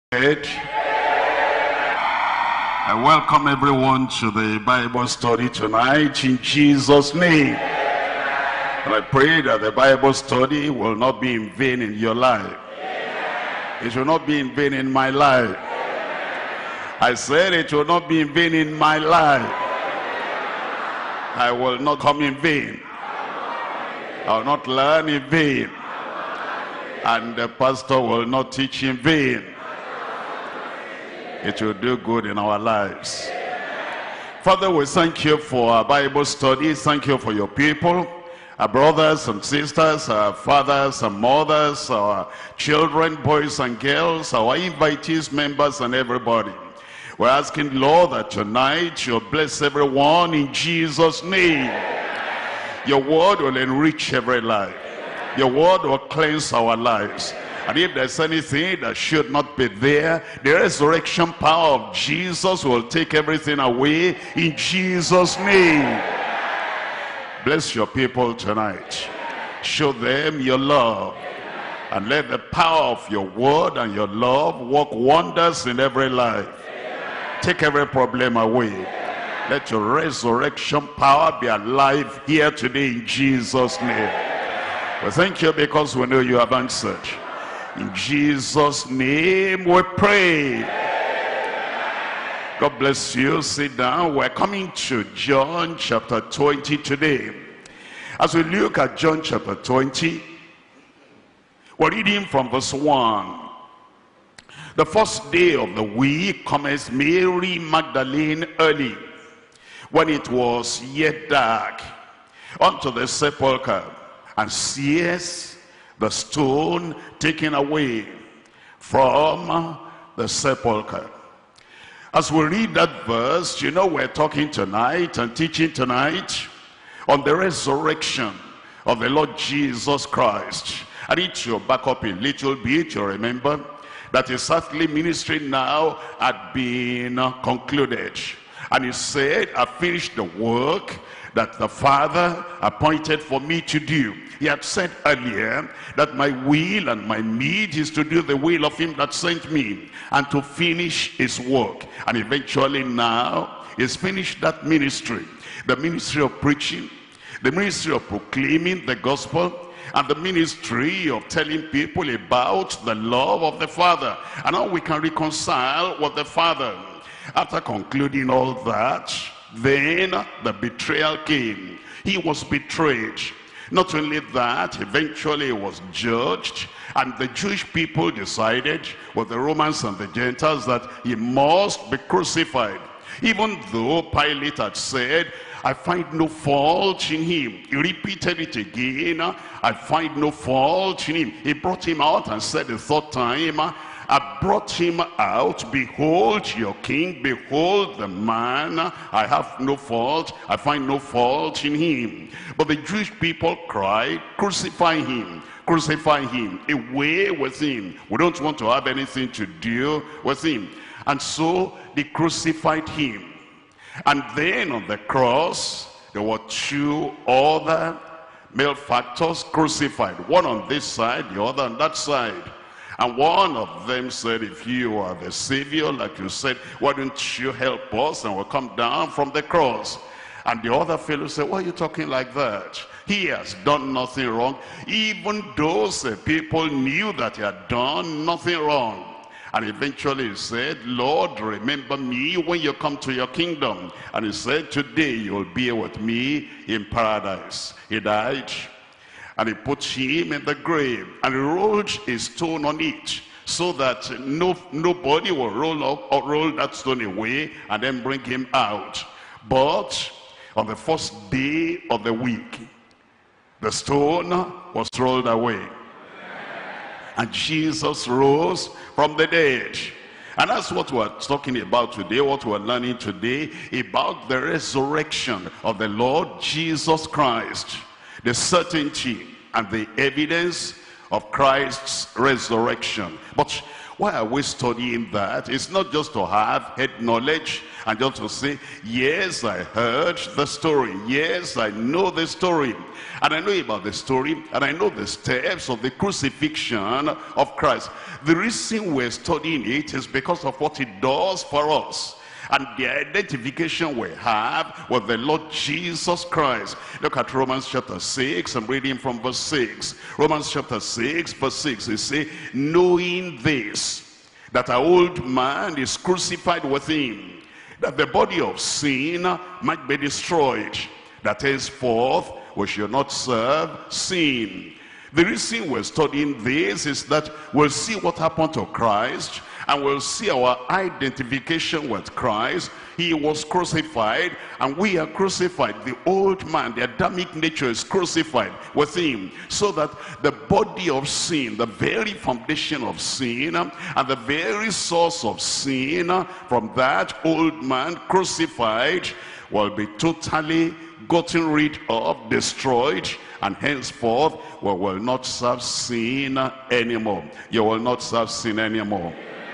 I welcome everyone to the Bible study tonight in Jesus' name. And I pray that the Bible study will not be in vain in your life. It will not be in vain in my life. I said it will not be in vain in my life. I will not come in vain. I will not learn in vain. And the pastor will not teach in vain. It will do good in our lives. Father, we thank you for our Bible study. Thank you for your people, our brothers and sisters, our fathers and mothers, our children, boys and girls, our invitees, members, and everybody. We're asking, Lord, that tonight you'll bless everyone in Jesus' name. Your word will enrich every life. Your word will cleanse our lives. And if there's anything that should not be there, the resurrection power of Jesus will take everything away in Jesus' name. Bless your people tonight. Show them your love. And let the power of your word and your love work wonders in every life. Take every problem away. Let your resurrection power be alive here today in Jesus' name. We thank you because we know you have answered. In Jesus' name we pray. God bless you. Sit down. We're coming to John chapter 20 today. As we look at John chapter 20, we're reading from verse 1. The first day of the week cometh Mary Magdalene early, when it was yet dark, unto the sepulchre, and seeth the stone taken away from the sepulchre. As we read that verse, you know we're talking tonight and teaching tonight on the resurrection of the Lord Jesus Christ. I need to back up a little bit. You remember that his earthly ministry now had been concluded. And he said, I finished the work that the Father appointed for me to do. He had said earlier that my will and my need is to do the will of him that sent me and to finish his work. And eventually now he's finished that ministry. The ministry of preaching, the ministry of proclaiming the gospel, and the ministry of telling people about the love of the Father and how we can reconcile with the Father. After concluding all that, then the betrayal came. He was betrayed. Not only that, eventually he was judged, and the Jewish people decided with the Romans and the Gentiles that he must be crucified. Even though Pilate had said, I find no fault in him. He repeated it again, I find no fault in him. He brought him out and said the third time, I brought him out, behold your king, behold the man, I have no fault, I find no fault in him. But the Jewish people cried, crucify him, away with him. We don't want to have anything to do with him. And so they crucified him. And then on the cross, there were two other malefactors crucified. One on this side, the other on that side. And one of them said, if you are the Savior, like you said, why don't you help us and we'll come down from the cross? And the other fellow said, why are you talking like that? He has done nothing wrong. Even those people knew that he had done nothing wrong. And eventually he said, Lord, remember me when you come to your kingdom. And he said, today you'll be with me in paradise. He died. And he put him in the grave and he rolled a stone on it so that nobody will roll that stone away and then bring him out. But on the first day of the week, the stone was rolled away. And Jesus rose from the dead. And that's what we're talking about today, what we're learning today about the resurrection of the Lord Jesus Christ. The certainty and the evidence of Christ's resurrection. But Why are we studying that? It's not just to have head knowledge and just to say, yes, I heard the story. Yes, I know the story. And I know about the story, and I know the steps of the crucifixion of Christ. The reason we're studying it is because of what it does for us. And the identification we have with the Lord Jesus Christ. Look at Romans chapter 6. I'm reading from verse 6. Romans chapter 6, verse 6. It says, knowing this, that our old man is crucified with him, that the body of sin might be destroyed, that henceforth we should not serve sin. The reason we're studying this is that we'll see what happened to Christ, and we'll see our identification with Christ. He was crucified, and we are crucified. The old man, the Adamic nature, is crucified with him, so that the body of sin, the very foundation of sin, and the very source of sin, from that old man crucified, will be totally gotten rid of, destroyed, and henceforth we will not serve sin anymore. You will not serve sin anymore.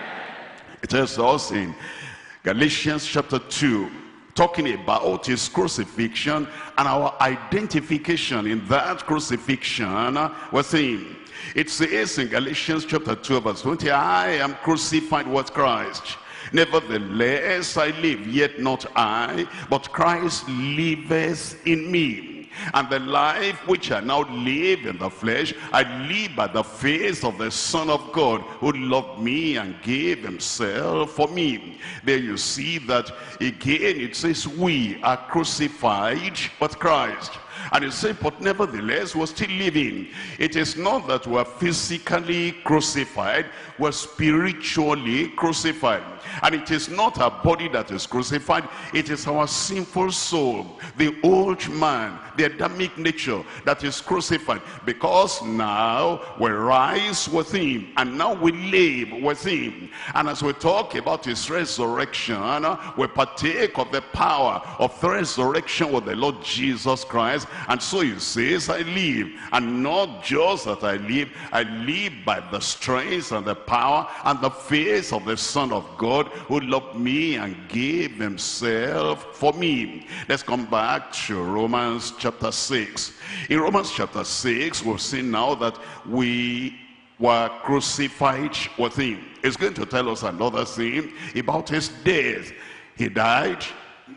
It tells us in Galatians chapter 2, talking about his crucifixion and our identification in that crucifixion with him. It says in Galatians chapter 2 verse 20, I am crucified with Christ. Nevertheless I live, yet not I, but Christ liveth in me. And the life which I now live in the flesh, I live by the faith of the Son of God, who loved me and gave himself for me. There you see that again it says we are crucified with Christ. And it says, but nevertheless we're still living. It is not that we're physically crucified, we're spiritually crucified. And it is not our body that is crucified, it is our sinful soul, the old man, the Adamic nature that is crucified. Because now we rise with him, and now we live with him. And as we talk about his resurrection, we partake of the power of the resurrection with the Lord Jesus Christ. And so he says, I live, and not just that I live by the strength and the power and the faith of the Son of God, who loved me and gave himself for me. Let's come back to Romans chapter 6. In Romans chapter 6, we'll see now that we were crucified with him. It's going to tell us another thing about his death. He died,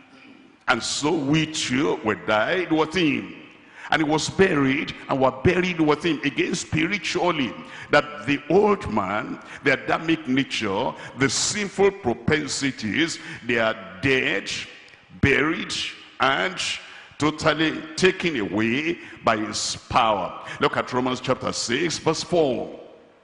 and so we too, we died with him. And he was buried, and were buried with him again spiritually. That the old man, the Adamic nature, the sinful propensities, they are dead, buried, and totally taken away by his power. Look at Romans chapter 6, verse 4.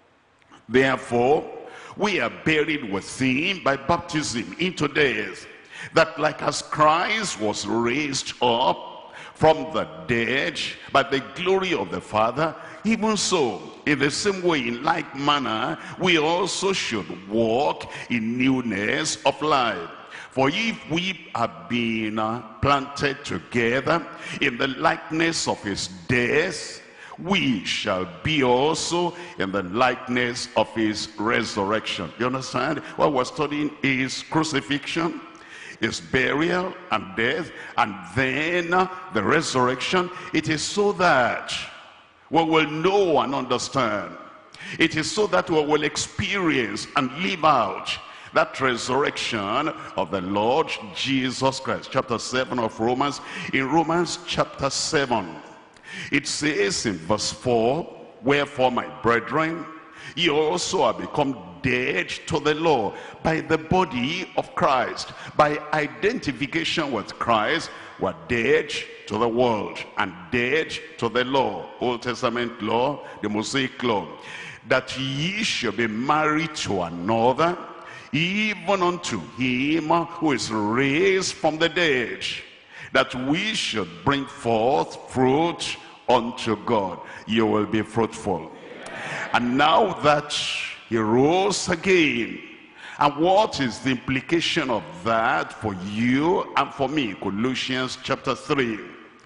Therefore, we are buried with him by baptism into death, that like as Christ was raised up from the dead by the glory of the Father, even so, in the same way, in like manner, we also should walk in newness of life. For if we have been planted together in the likeness of his death, we shall be also in the likeness of his resurrection. You understand? What we're studying is crucifixion, his burial and death, and then the resurrection. It is so that we will know and understand. It is so that we will experience and live out that resurrection of the Lord Jesus Christ. Chapter 7 of Romans. In Romans chapter 7, it says in verse 4, wherefore, my brethren, ye also are become dead to the law by the body of Christ. By identification with Christ, we're dead to the world and dead to the law. Old Testament law, the Mosaic law. That ye should be married to another, even unto him who is raised from the dead, that we should bring forth fruit unto God. You will be fruitful. And now that he rose again, and what is the implication of that for you and for me? Colossians chapter 3.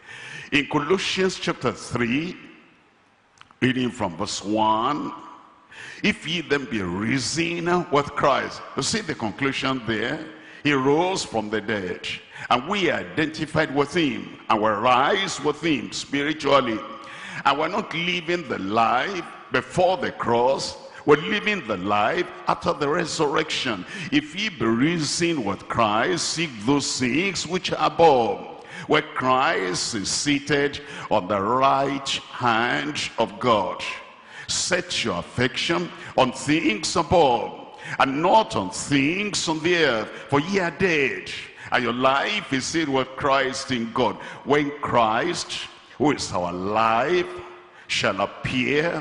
In Colossians chapter 3, reading from verse 1, If ye then be risen with Christ. You see the conclusion there? He rose from the dead, and we are identified with him, and we rise with him spiritually. And we're not living the life before the cross, we're living the life after the resurrection. If ye be risen with Christ, seek those things which are above, where Christ is seated on the right hand of God. Set your affection on things above, and not on things on the earth. For ye are dead, and your life is hid with Christ in God. When Christ, who is our life, shall appear,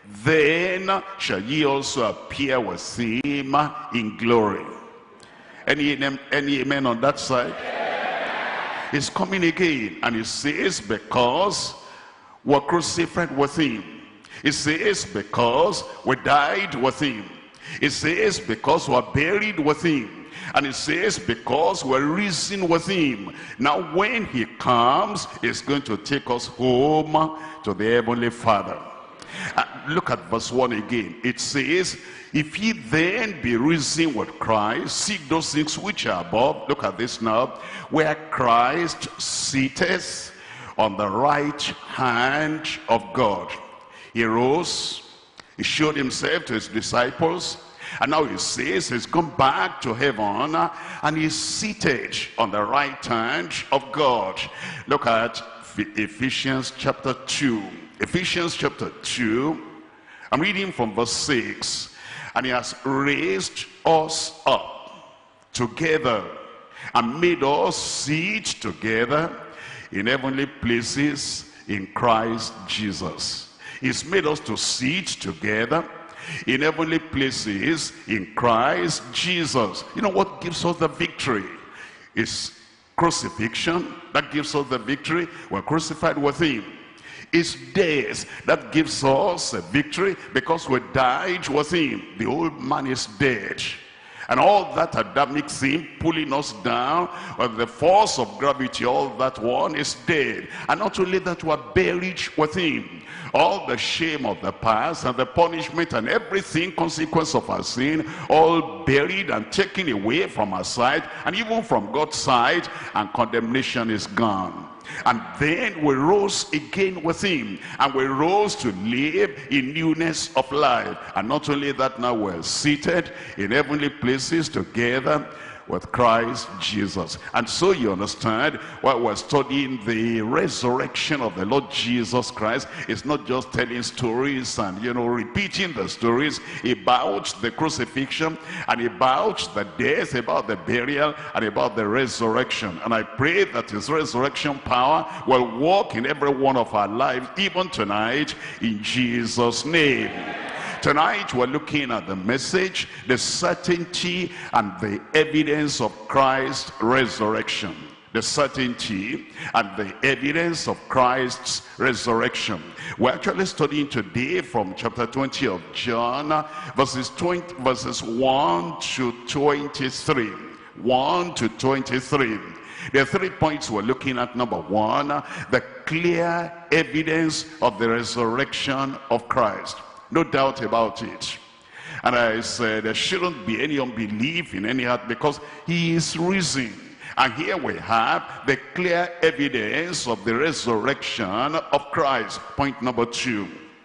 then shall ye also appear with him in glory. Any amen on that side? He's coming again, and he says, because we're crucified with him. It says because we died with him. It says because we're buried with him. And it says because we're risen with him. Now when he comes, he's going to take us home to the Heavenly Father. Look at verse 1 again. It says, if ye then be risen with Christ, seek those things which are above. Look at this now. Where Christ sitteth on the right hand of God. He rose, he showed himself to his disciples, and now he says he's gone back to heaven, and he's seated on the right hand of God. Look at Ephesians chapter 2. Ephesians chapter 2, I'm reading from verse 6. And he has raised us up together and made us sit together in heavenly places in Christ Jesus. He's made us to sit together in heavenly places in Christ Jesus. You know what gives us the victory? It's crucifixion that gives us the victory. We're crucified with him. It's death that gives us a victory because we died with him. The old man is dead. And all that Adamic sin pulling us down, the force of gravity, all that one is dead. And not only that, we are buried with him. All the shame of the past and the punishment and everything, consequence of our sin, all buried and taken away from our side, and even from God's side, and condemnation is gone. And then we rose again with him, and we rose to live in newness of life. And not only that, now we're seated in heavenly places together with Christ Jesus. And so you understand, while we're studying the resurrection of the Lord Jesus Christ, it's not just telling stories and, you know, repeating the stories about the crucifixion and about the death, about the burial, and about the resurrection. And I pray that his resurrection power will work in every one of our lives, even tonight, in Jesus' name. Tonight we're looking at the message, the certainty and the evidence of Christ's resurrection. The certainty and the evidence of Christ's resurrection. We're actually studying today from chapter 20 of John, verses 1 to 23. 1 to 23. There are 3 points we're looking at. Number one, the clear evidence of the resurrection of Christ. No doubt about it. And I said there shouldn't be any unbelief in any heart because he is risen. And here we have the clear evidence of the resurrection of Christ. Point number 2.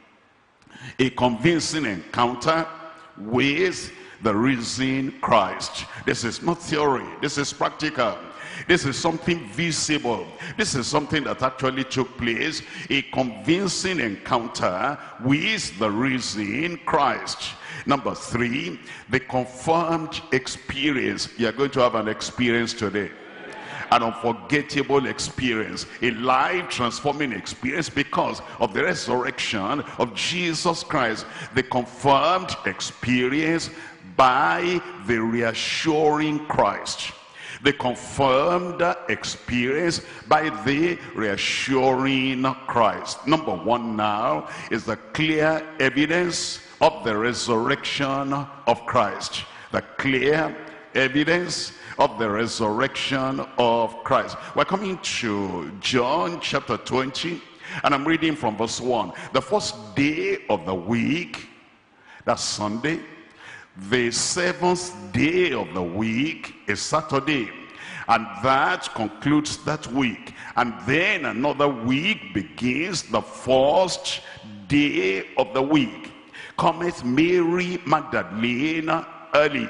A convincing encounter with the risen Christ. This is not theory. This is practical. This is something visible. This is something that actually took place. A convincing encounter with the risen Christ. Number 3, the confirmed experience. You are going to have an experience today. An unforgettable experience. A life-transforming experience because of the resurrection of Jesus Christ. The confirmed experience by the reassuring Christ. The confirmed experience by the reassuring Christ. Number 1 now is the clear evidence of the resurrection of Christ. The clear evidence of the resurrection of Christ. We're coming to John chapter 20, and I'm reading from verse 1. The first day of the week, That's Sunday. The seventh day of the week is Saturday. And that concludes that week. And then another week begins, the first day of the week. Cometh Mary Magdalene early,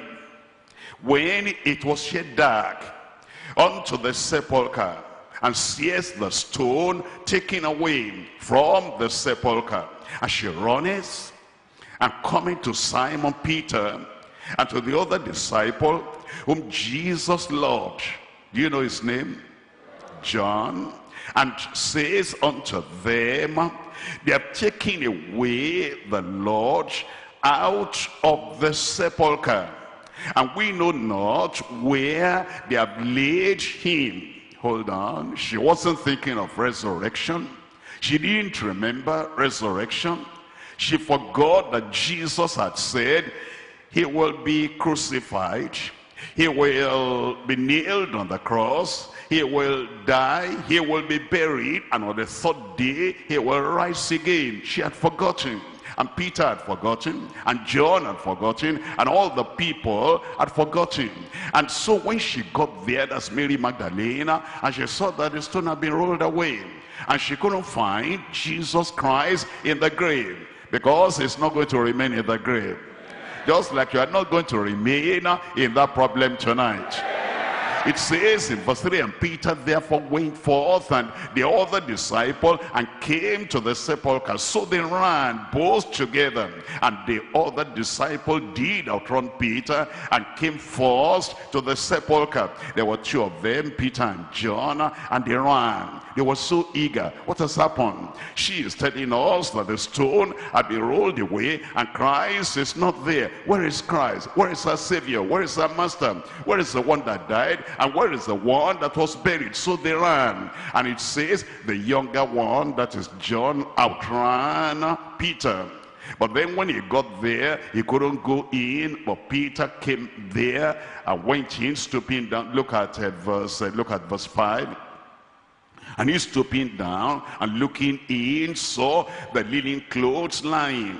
when it was yet dark, unto the sepulchre, and sees the stone taken away from the sepulchre. And she runneth, and coming to Simon Peter, and to the other disciple, whom Jesus loved. Do you know his name? John. And says unto them, they have taken away the Lord out of the sepulchre, and we know not where they have laid him. Hold on. She wasn't thinking of resurrection. She didn't remember resurrection. She forgot that Jesus had said he will be crucified, he will be nailed on the cross, he will die, he will be buried, and on the third day he will rise again. She had forgotten, and Peter had forgotten, and John had forgotten, and all the people had forgotten. And so when she got there, that's Mary Magdalene, and she saw that the stone had been rolled away, and she couldn't find Jesus Christ in the grave, because he's not going to remain in the grave. Just like you are not going to remain in that problem tonight. It says in verse 3, and Peter therefore went forth, and the other disciple, and came to the sepulchre. So they ran both together, and the other disciple did outrun Peter, and came first to the sepulchre. There were two of them, Peter and John, and they ran. They were so eager. What has happened? She is telling us that the stone had been rolled away, and Christ is not there. Where is Christ? Where is our Savior? Where is our Master? Where is the one that died? And where is the one that was buried? So they ran. And it says the younger one, that is John, outran Peter. But then when he got there, he couldn't go in. But Peter came there and went in, stooping down. Look at verse 5. And he stooping down and looking in, saw the linen clothes lying.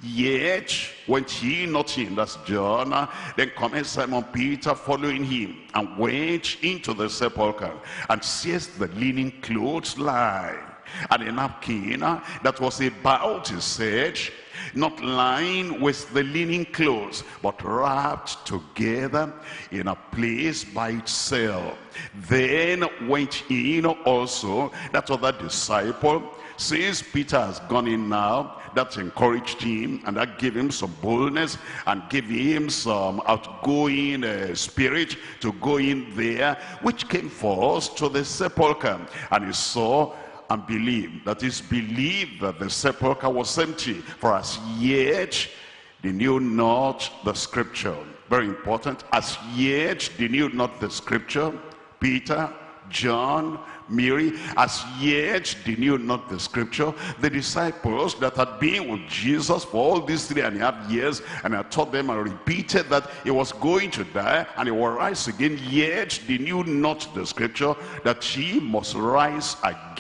Yet went he not in. That's John. Then cometh Simon Peter following him, and went into the sepulchre, and sees the linen clothes lie, and a napkin that was about his head, not lying with the linen clothes, but wrapped together in a place by itself. Then went in also that other disciple. Since Peter has gone in now, that encouraged him, and that gave him some boldness, and gave him some outgoing spirit to go in there, which came first to the sepulchre. And he saw and believed, that is, believed that the sepulchre was empty, for as yet they knew not the scripture. Very important. As yet they knew not the scripture. Peter, John, Mary, as yet they knew not the scripture. The disciples that had been with Jesus for all these 3.5 years, and had taught them and repeated that he was going to die and he will rise again, yet they knew not the scripture, that he must rise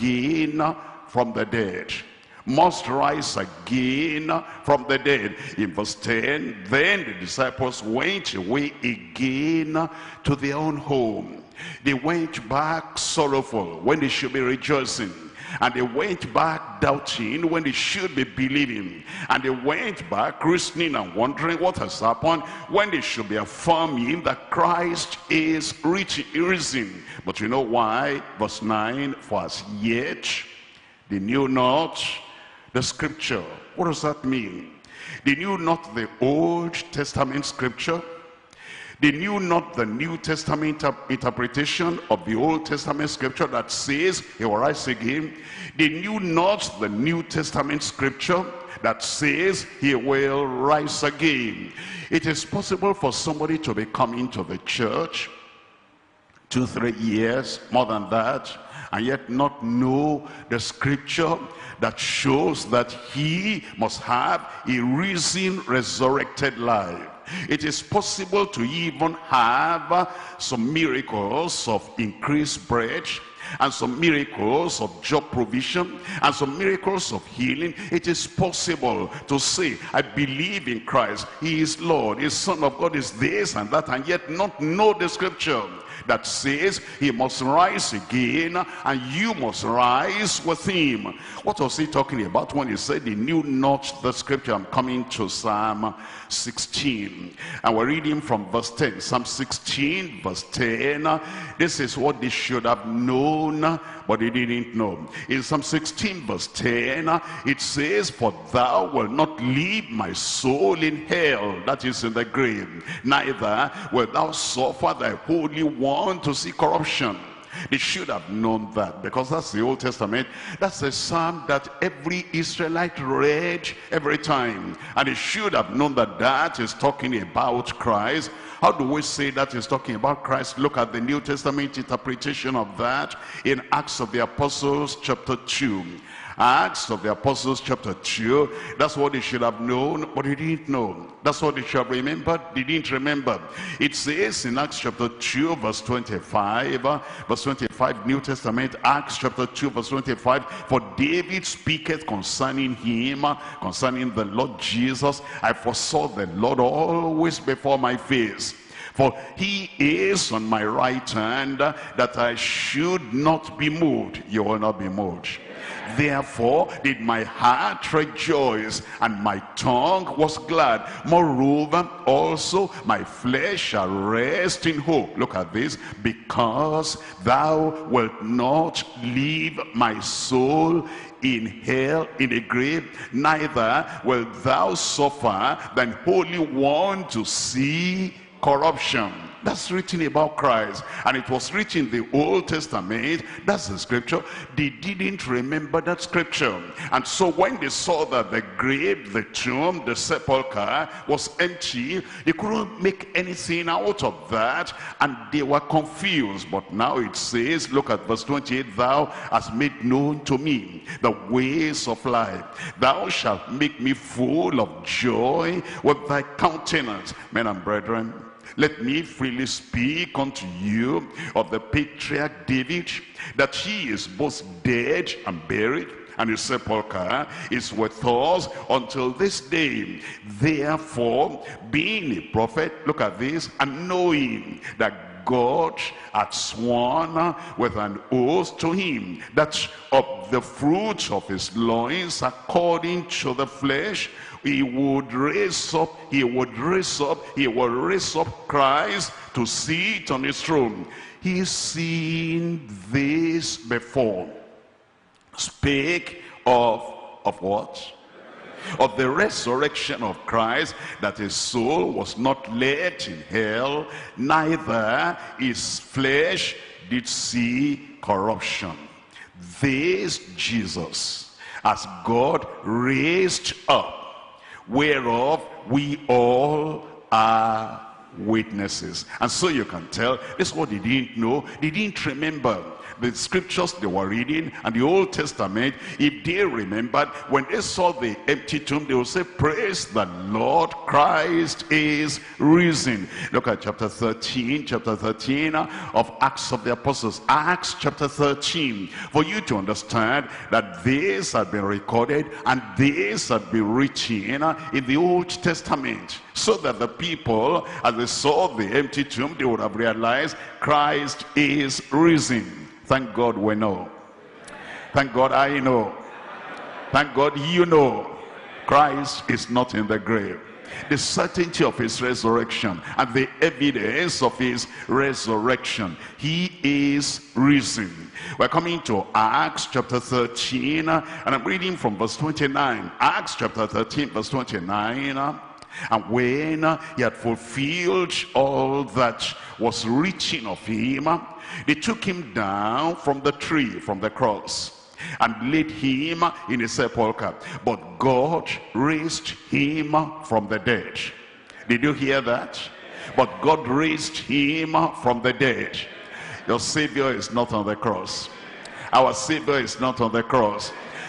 again from the dead. Must rise again from the dead. In verse 10, then the disciples went away again to their own home. They went back sorrowful when they should be rejoicing. And they went back doubting when they should be believing. And they went back reasoning and wondering what has happened when they should be affirming that Christ is risen. But you know why? Verse 9, for as yet they knew not the scripture. What does that mean? They knew not the Old Testament scripture. They knew not the New Testament interpretation of the Old Testament scripture that says he will rise again. They knew not the New Testament scripture that says he will rise again. It is possible for somebody to be coming to the church 2-3 years, more than that, and yet not know the scripture that shows that he must have a risen, resurrected life. It is possible to even have some miracles of increased bread, and some miracles of job provision, and some miracles of healing, it is possible to say, I believe in Christ, he is Lord, his Son of God is this and that, and yet not know the scripture that says he must rise again and you must rise with him. What was he talking about when he said he knew not the scripture? I'm coming to Psalm 16 and we're reading from verse 10. Psalm 16 verse 10. This is what they should have known, but they didn't know. In Psalm 16 verse 10, it says, for thou wilt not leave my soul in hell, that is in the grave, neither wilt thou suffer thy Holy One to see corruption. They should have known that, because that's the Old Testament. That's the psalm that every Israelite read every time, and they should have known that that is talking about Christ. How do we say that is talking about Christ? Look at the New Testament interpretation of that in Acts of the Apostles chapter 2. Acts of the Apostles chapter 2, that's what they should have known, but they didn't know. That's what they should have remembered, they didn't remember. It says in Acts chapter 2 verse 25, New Testament, Acts chapter 2 verse 25, for David speaketh concerning him, concerning the Lord Jesus, I foresaw the Lord always before my face. For he is on my right hand, that I should not be moved. You will not be moved. Therefore did my heart rejoice, and my tongue was glad. Moreover, also my flesh shall rest in hope. Look at this. Because thou wilt not leave my soul in hell, in the grave, neither wilt thou suffer thine Holy One to see corruption. That's written about Christ, and it was written in the Old Testament. That's the scripture. They didn't remember that scripture, and so when they saw that the grave, the tomb, the sepulcher was empty, they couldn't make anything out of that, and they were confused. But now it says, look at verse 28, thou hast made known to me the ways of life. Thou shalt make me full of joy with thy countenance. Men and brethren, let me freely speak unto you of the patriarch David, that he is both dead and buried, and his sepulcher is with us until this day. Therefore, being a prophet, look at this, and knowing that God had sworn with an oath to him, that of the fruit of his loins, according to the flesh, he would raise up Christ to sit on his throne. He's seen this before. Spake of what? Of the resurrection of Christ, that his soul was not left in hell, neither his flesh did see corruption. This Jesus, as God raised up, whereof we all are witnesses. And so you can tell, this is what they didn't know. They didn't remember the scriptures they were reading and the Old Testament. If they remembered, when they saw the empty tomb, they would say, praise the Lord, Christ is risen. Look at chapter 13 of Acts of the Apostles. Acts chapter 13, for you to understand that this had been recorded and this had been written in the Old Testament, so that the people, as they saw the empty tomb, they would have realized Christ is risen. Thank God we know. Thank God I know. Thank God you know. Christ is not in the grave. The certainty of his resurrection and the evidence of his resurrection. He is risen. We're coming to Acts chapter 13, and I'm reading from verse 29. Acts chapter 13 verse 29. And when he had fulfilled all that was written of him, they took him down from the tree, from the cross, and laid him in a sepulcher. But God raised him from the dead. Did you hear that? But God raised him from the dead. Your Savior is not on the cross. Our Savior is not on the cross.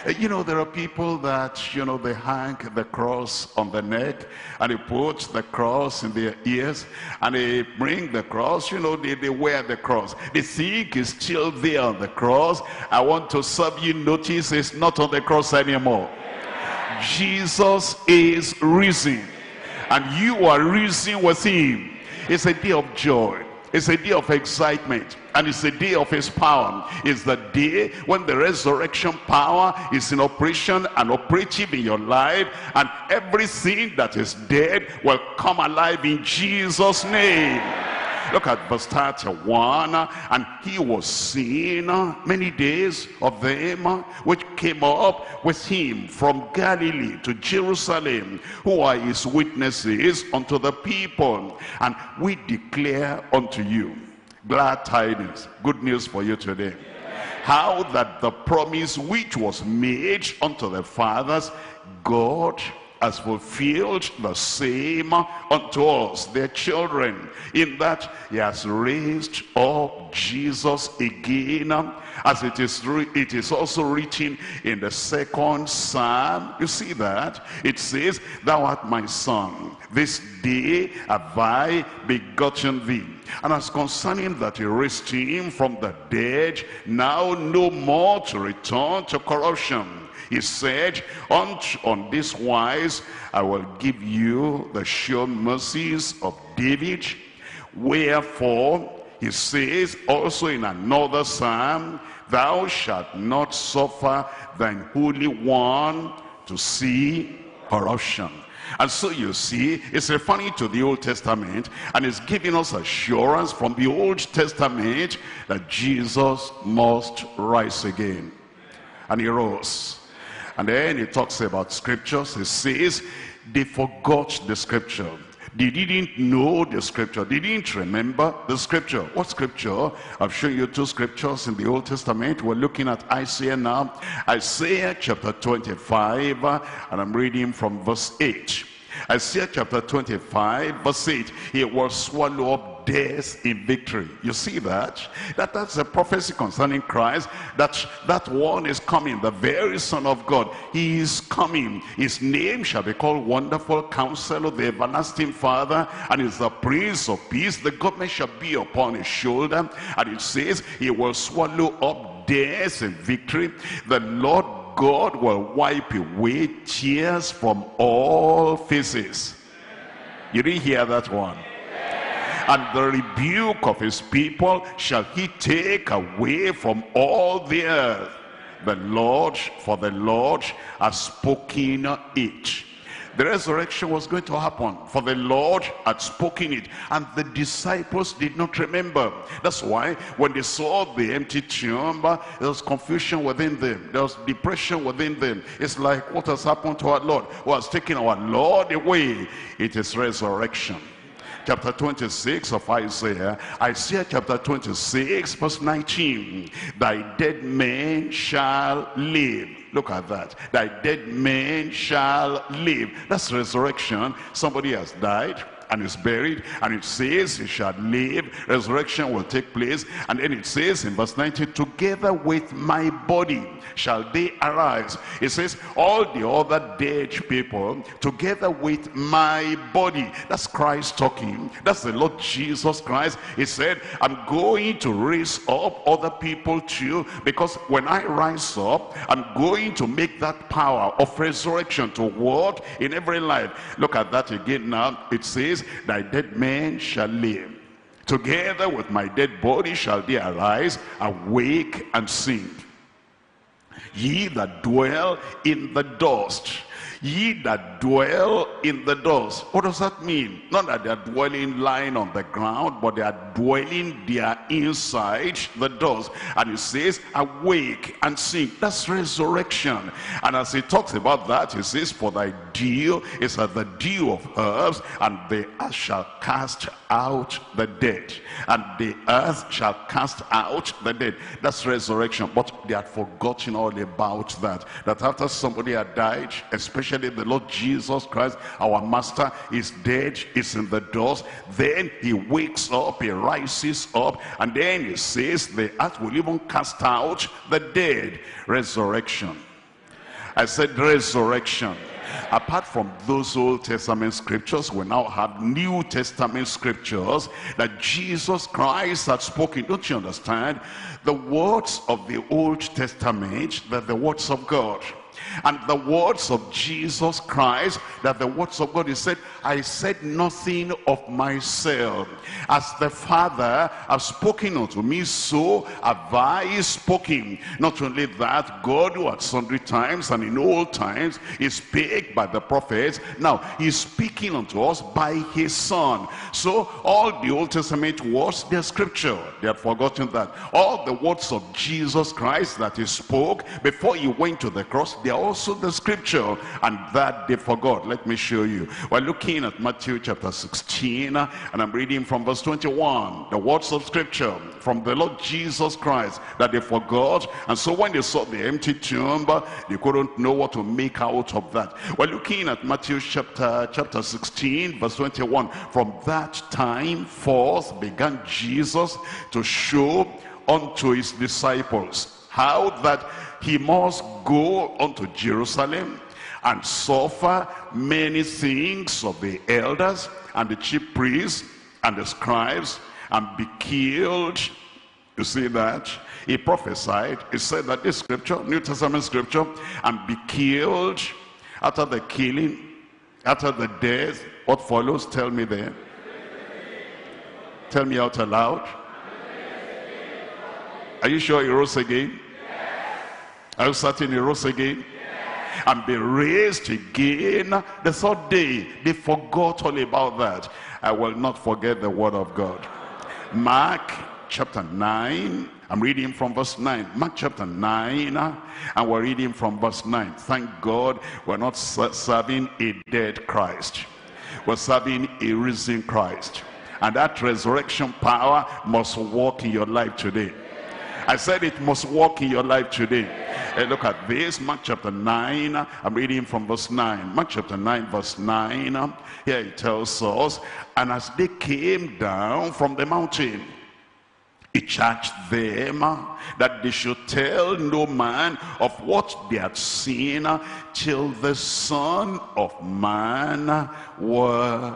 You know, there are people that, you know, they hang the cross on the neck, and they put the cross in their ears, and they bring the cross, you know, they wear the cross. They think it's still there on the cross. I want to serve you, notice it's not on the cross anymore. Jesus is risen, and you are risen with him. It's a day of joy. It's a day of excitement, and it's a day of his power. It's the day when the resurrection power is in operation and operative in your life, and everything that is dead will come alive in Jesus' name. Look at verse 31. And he was seen, many days of them which came up with him from Galilee to Jerusalem, who are his witnesses unto the people. And we declare unto you glad tidings, good news for you today. How that the promise which was made unto the fathers, God has fulfilled the same unto us, their children, in that he has raised up Jesus again, as it is also written in the second Psalm. You see that? It says, thou art my son, this day have I begotten thee. And as concerning that he raised him from the dead, now no more to return to corruption. He said, on this wise I will give you the sure mercies of David. Wherefore, he says also in another psalm, thou shalt not suffer thine Holy One to see corruption. And so you see, it's referring to the Old Testament, and it's giving us assurance from the Old Testament that Jesus must rise again. And he rose. And then he talks about scriptures. He says they forgot the scripture. They didn't know the scripture. They didn't remember the scripture. What scripture? I've shown you two scriptures in the Old Testament. We're looking at Isaiah now. Isaiah chapter 25, and I'm reading from verse 8. Isaiah chapter 25, verse 8. He will swallow up death in victory. You see that? That's a prophecy concerning Christ, that one is coming, the very Son of God. He is coming. His name shall be called Wonderful Counselor, the Everlasting Father, and is the Prince of Peace. The government shall be upon his shoulder. And it says he will swallow up death in victory. The Lord God will wipe away tears from all faces. You didn't hear that one? And the rebuke of his people shall he take away from all the earth. The Lord, for the Lord has spoken it. The resurrection was going to happen, for the Lord had spoken it, and the disciples did not remember. That's why when they saw the empty tomb, there was confusion within them. There was depression within them. It's like, what has happened to our Lord? Who has taken our Lord away? It is resurrection. Chapter 26 of Isaiah chapter 26 verse 19. Thy dead men shall live. Look at that. Thy dead men shall live. That's resurrection. Somebody has died and is buried, and it says he shall live. Resurrection will take place. And then it says in verse 19, together with my body shall they arise. It says all the other dead people together with my body. That's Christ talking. That's the Lord Jesus Christ. He said, I'm going to raise up other people too, because when I rise up, I'm going to make that power of resurrection to work in every life. Look at that again now. It says, thy dead men shall live. Together with my dead body shall they arise, awake and sing. Ye that dwell in the dust, ye that dwell in the dust. What does that mean? Not that they are dwelling lying on the ground, but they are dwelling there inside the dust. And it says, awake and sing. That's resurrection. And as he talks about that, he says, for thy dew is as the dew of herbs, and the earth shall cast out the dead. And the earth shall cast out the dead. That's resurrection. But they had forgotten all about that. That after somebody had died, especially the Lord Jesus Christ, our master, is dead, is in the dust. Then he wakes up, he rises up, and then he says the earth will even cast out the dead. Resurrection. I said resurrection. Apart from those Old Testament scriptures, we now have New Testament scriptures that Jesus Christ had spoken. Don't you understand? The words of the Old Testament, they're the words of God. And the words of Jesus Christ, that the words of God, he said, I said nothing of myself. As the Father has spoken unto me, so have I spoken. Not only that, God, who at sundry times and in old times, he spake by the prophets. Now, he's speaking unto us by his Son. So, all the Old Testament words, they're scripture. They have forgotten that. All the words of Jesus Christ that he spoke before he went to the cross, they are also the scripture, and that they forgot. Let me show you. We're looking at Matthew chapter 16, and I'm reading from verse 21. The words of scripture from the Lord Jesus Christ that they forgot, and so when they saw the empty tomb, they couldn't know what to make out of that. We're looking at Matthew chapter 16, verse 21. From that time forth began Jesus to show unto his disciples how that he must go unto Jerusalem and suffer many things of the elders and the chief priests and the scribes, and be killed. You see that? He prophesied. He said that this scripture, New Testament scripture, and be killed. After the killing, after the death, what follows? Tell me there. Tell me out aloud. Are you sure he rose again? Are you certain he rose again? Yes. And be raised again the third day. They forgot all about that. I will not forget the word of God. Mark chapter 9. I'm reading from verse 9. Mark chapter 9. And we're reading from verse 9. Thank God we're not serving a dead Christ. We're serving a risen Christ. And that resurrection power must work in your life today. I said it must work in your life today. Hey, look at this, Mark chapter 9. I'm reading from verse 9. Mark chapter 9, verse 9. Here it tells us, and as they came down from the mountain, he charged them that they should tell no man of what they had seen till the Son of Man were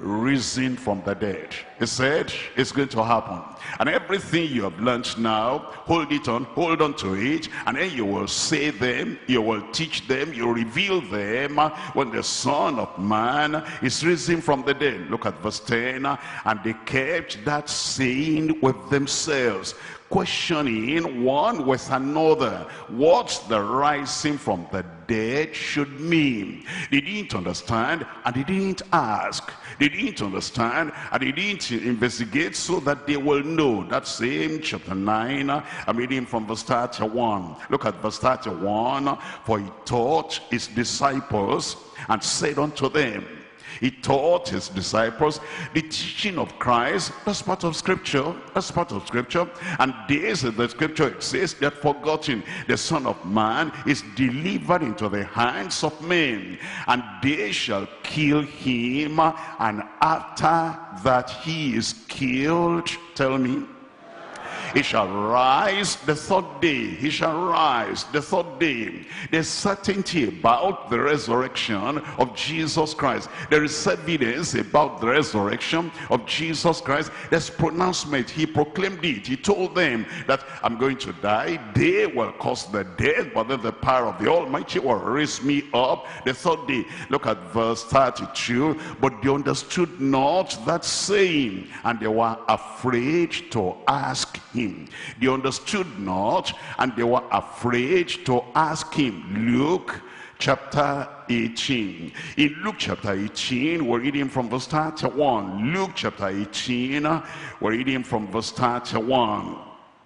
risen from the dead. He said it's going to happen, and everything you have learned now, hold on to it, and then you will say them, you will teach them, you reveal them when the Son of Man is risen from the dead. Look at verse 10. And they kept that saying with themselves, questioning one with another what the rising from the dead should mean. They didn't understand, and they didn't ask. They didn't understand, and they didn't investigate so that they will know. That same chapter 9, I'm reading from verse 31. Look at verse 31. For he taught his disciples and said unto them, he taught his disciples the teaching of Christ. That's part of scripture. That's part of scripture. And this is the scripture. It says that forgotten the Son of Man is delivered into the hands of men, and they shall kill him, and after that he is killed, tell me, he shall rise the third day. He shall rise the third day. There's certainty about the resurrection of Jesus Christ. There is evidence about the resurrection of Jesus Christ. There's pronouncement. He proclaimed it. He told them that I'm going to die. They will cause the death, but then the power of the Almighty will raise me up the third day. Look at verse 32. But they understood not that saying, and they were afraid to ask him. They understood not, and they were afraid to ask him. Luke chapter 18. In Luke chapter 18, we're reading from verse 31. Luke chapter 18, we're reading from verse 31.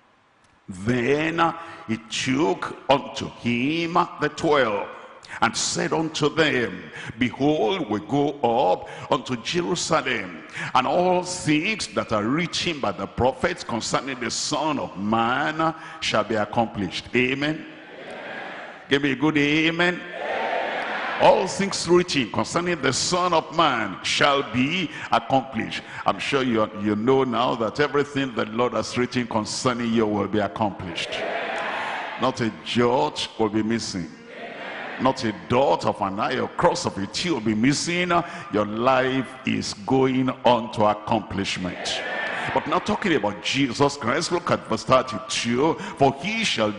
Then he took unto him the 12, and said unto them, behold, we go up unto Jerusalem, and all things that are written by the prophets concerning the Son of Man shall be accomplished. Amen. Give me a good amen. All things written concerning the Son of Man shall be accomplished. I'm sure you know now that everything the Lord has written concerning you will be accomplished. Not a jot will be missing. Not a dot of an I or cross of a T will be missing. Your life is going on to accomplishment. But now talking about Jesus Christ, look at verse 32. For he shall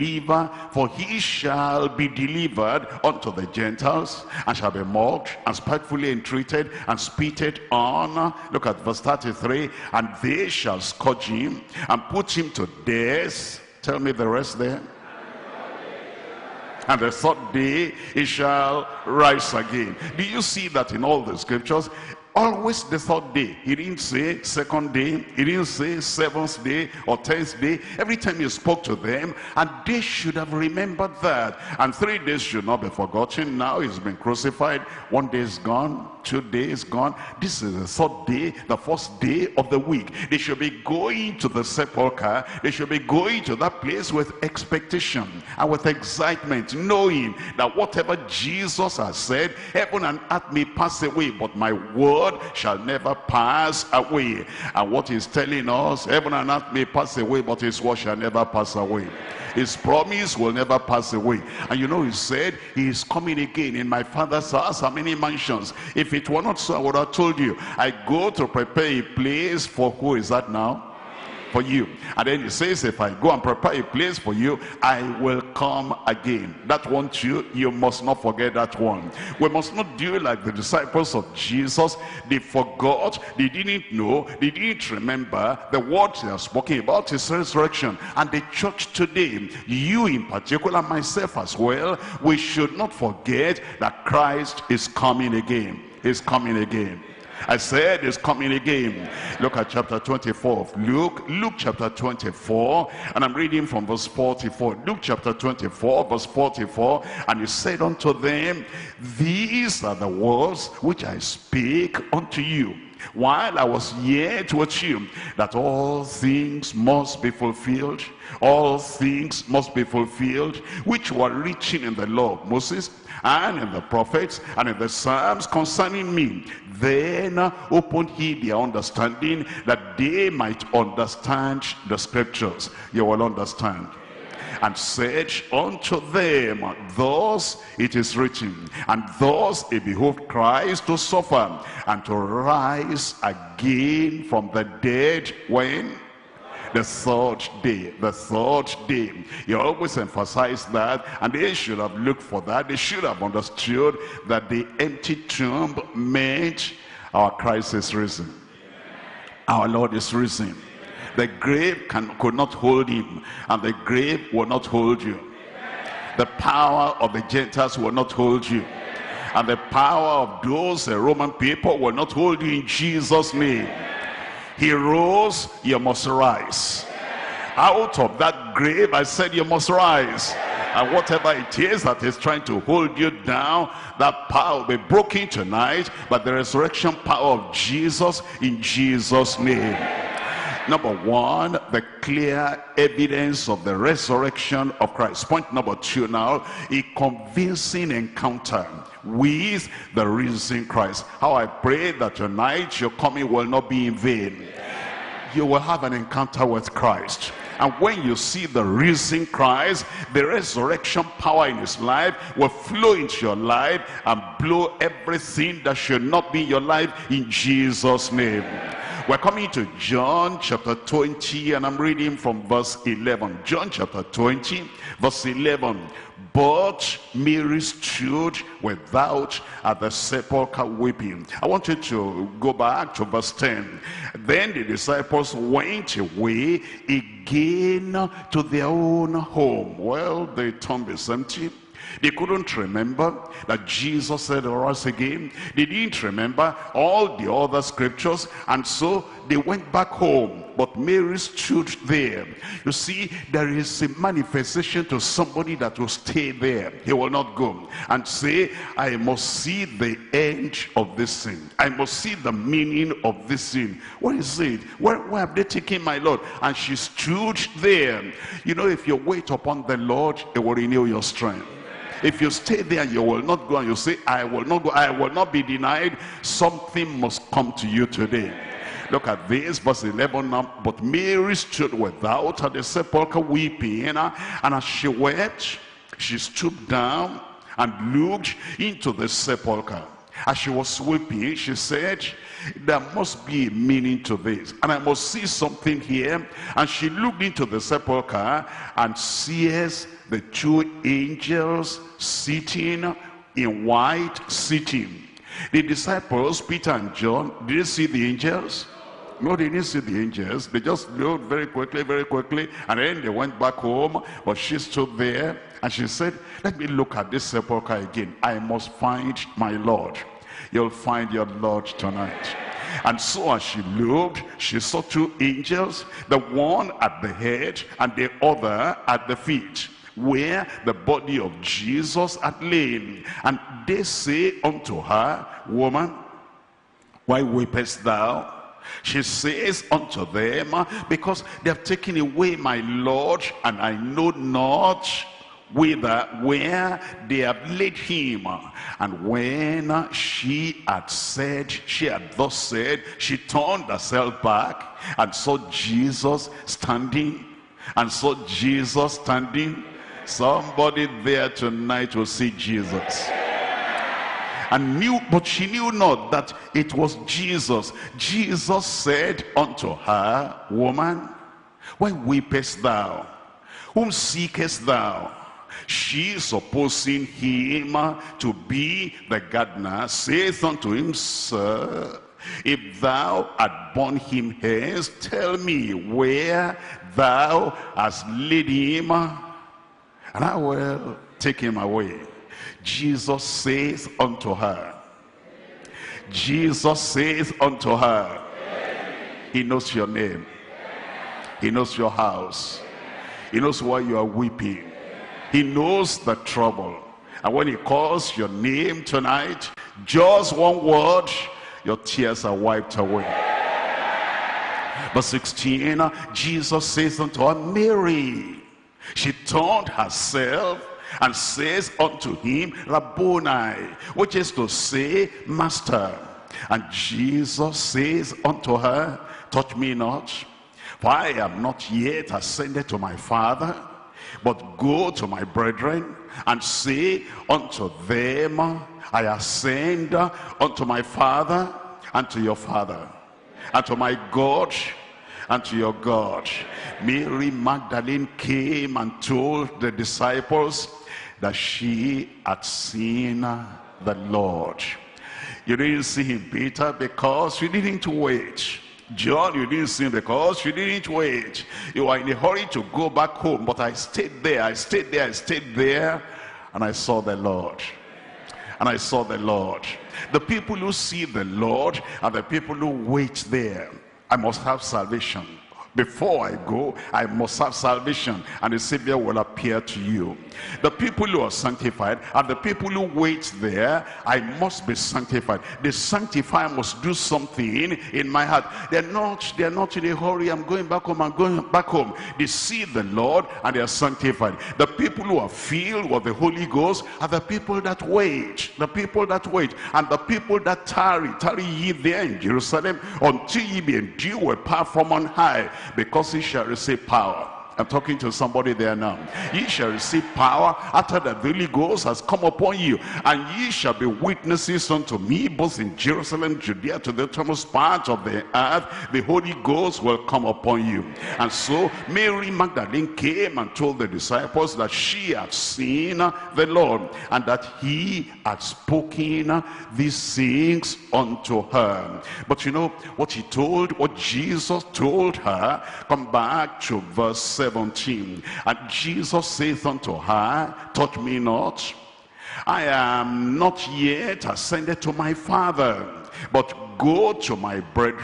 be delivered unto the Gentiles, and shall be mocked, and spitefully entreated, and spitted on. Look at verse 33. And they shall scourge him, and put him to death. Tell me the rest there. And the third day he shall rise again. Do you see that in all the scriptures? Always the third day. He didn't say second day. He didn't say seventh day or 10th day. Every time he spoke to them, and they should have remembered that. And 3 days should not be forgotten. Now he's been crucified. 1 day is gone. 2 days gone. This is the third day, the first day of the week. They should be going to the sepulcher. They should be going to that place with expectation and with excitement, knowing that whatever Jesus has said, heaven and earth may pass away, but my word shall never pass away. And what he's telling us, heaven and earth may pass away, but his word shall never pass away. His promise will never pass away. And you know, he said he is coming again. In my Father's house are many mansions. If it were not so, I would have told you, I go to prepare a place for who is that now? For you. And then he says, if I go and prepare a place for you, I will come again. That one too, you must not forget that one. We must not do like the disciples of Jesus. They forgot, they didn't know, they didn't remember the word they are speaking about, his resurrection. And the church today, you in particular, myself as well, we should not forget that Christ is coming again. He's coming again. I said it's coming again. Look at chapter 24 of Luke. Luke chapter 24, and I'm reading from verse 44. Luke chapter 24, verse 44. And he said unto them, these are the words which I speak unto you while I was yet with you, that all things must be fulfilled. All things must be fulfilled, which were written in the law of Moses, and in the prophets, and in the Psalms concerning me. Then opened he their understanding, that they might understand the scriptures. You will understand. And said unto them, thus it is written, and thus it behoved Christ to suffer, and to rise again from the dead. When? The third day. The third day. You always emphasize that, and they should have looked for that. They should have understood that the empty tomb meant our Christ is risen. Our Lord is risen. The grave could not hold him, and the grave will not hold you. The power of the Gentiles will not hold you, and the power of those Roman people will not hold you in Jesus' name. He rose, you must rise. Out of that grave, I said you must rise. And whatever it is that is trying to hold you down, that power will be broken tonight by the resurrection power of Jesus in Jesus' name. Number one, the clear evidence of the resurrection of Christ. Point number two now, a convincing encounter with the risen Christ. How I pray that tonight your coming will not be in vain. You will have an encounter with Christ. And when you see the risen Christ, the resurrection power in his life will flow into your life and blow everything that should not be in your life in Jesus' name. We're coming to John chapter 20, and I'm reading from verse 11. John chapter 20, verse 11. But Mary stood without at the sepulchre weeping. I want you to go back to verse 10. Then the disciples went away again to their own home. Well, the tomb is empty. They couldn't remember that Jesus said rise again. They didn't remember all the other scriptures, and so they went back home. But Mary stood there. You see, there is a manifestation to somebody that will stay there. He will not go and say, I must see the end of this sin. I must see the meaning of this sin. What is it? Where have they taken my Lord? And she stood there. You know, if you wait upon the Lord, it will renew your strength. If you stay there, you will not go, and you say, I will not go, I will not be denied, something must come to you today. Look at this, verse 11 now. But Mary stood without at the sepulchre weeping, and as she wept, she stooped down and looked into the sepulchre. As she was weeping, she said, there must be a meaning to this, and I must see something here. And she looked into the sepulchre and sees the two angels sitting in white, sitting. The disciples, Peter and John, did they see the angels? No, they didn't see the angels. They just looked very quickly, and then they went back home. But she stood there, and she said, let me look at this sepulchre again. I must find my Lord. You'll find your Lord tonight. And so as she looked, she saw two angels, the one at the head and the other at the feet, where the body of Jesus had lain. And they say unto her, woman, why weepest thou? She says unto them, because they have taken away my Lord, and I know not where they have laid him. And when she had thus said, she turned herself back and saw Jesus standing. Somebody there tonight will see Jesus. But she knew not that it was Jesus. Jesus said unto her, woman, why weepest thou? Whom seekest thou? She, supposing him to be the gardener, saith unto him, sir, if thou had borne him hence, tell me where thou hast laid him, and I will take him away. Jesus says unto her, he knows your name, he knows your house, he knows why you are weeping, he knows the trouble. And when he calls your name tonight, just one word, your tears are wiped away. Verse 16, Jesus says unto her, Mary. She turned herself and says unto him, Rabboni, which is to say, Master. And Jesus says unto her, touch me not, for I am not yet ascended to my Father, but go to my brethren and say unto them, I ascend unto my Father and to your Father, and to my God and to your God. Mary Magdalene came and told the disciples that she had seen the Lord. You didn't see him, Peter, because you didn't wait. John, you didn't see him because you didn't wait. You were in a hurry to go back home, but I stayed there, and I saw the Lord. And I saw the Lord. The people who see the Lord are the people who wait there. I must have salvation. Before I go, I must have salvation, and the Savior will appear to you. The people who are sanctified are the people who wait there. I must be sanctified. The sanctifier must do something in my heart. They're not in a hurry. I'm going back home. They see the Lord and they are sanctified. The people who are filled with the Holy Ghost are the people that wait. And the people that tarry ye there in Jerusalem until ye be endued with power from on high. Because ye shall receive power. I'm talking to somebody there now. Ye shall receive power after the Holy Ghost has come upon you, and ye shall be witnesses unto me, both in Jerusalem, Judea, to the uttermost part of the earth. The Holy Ghost will come upon you. And so Mary Magdalene came and told the disciples that she had seen the Lord, and that he had spoken these things unto her. But you know what Jesus told her? Come back to verse 17. And Jesus saith unto her, touch me not, I am not yet ascended to my Father, but go to my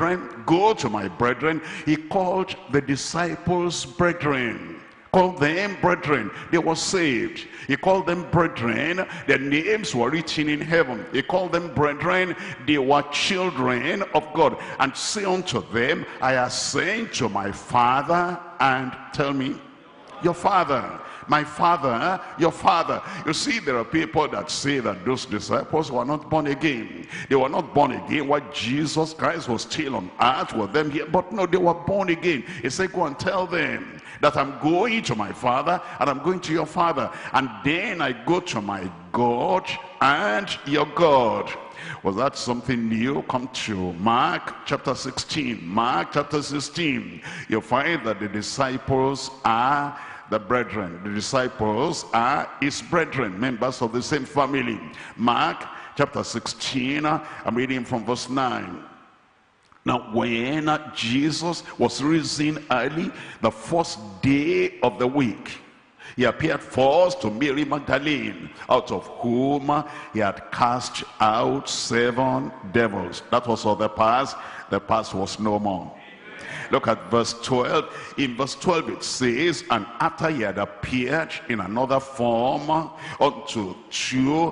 brethren. He called the disciples brethren. Called them brethren. They were saved. He called them brethren. Their names were written in heaven. He called them brethren. They were children of God. And say unto them, I ascend to my Father and, tell me, your Father. My Father, your Father. You see, there are people that say that those disciples were not born again. They were not born again while Jesus Christ was still on earth with them here. But no, they were born again. He said, go and tell them that I'm going to my Father and I'm going to your Father. And then I go to my God and your God. Was that something new? Come to Mark chapter 16. Mark chapter 16. You'll find that the disciples are the brethren. The disciples are his brethren, members of the same family. Mark chapter 16, I'm reading from verse 9. Now when Jesus was risen early, the first day of the week, he appeared first to Mary Magdalene, out of whom he had cast out 7 devils. That was all the past. The past was no more. Look at verse 12. In verse 12 it says, and after he had appeared in another form unto two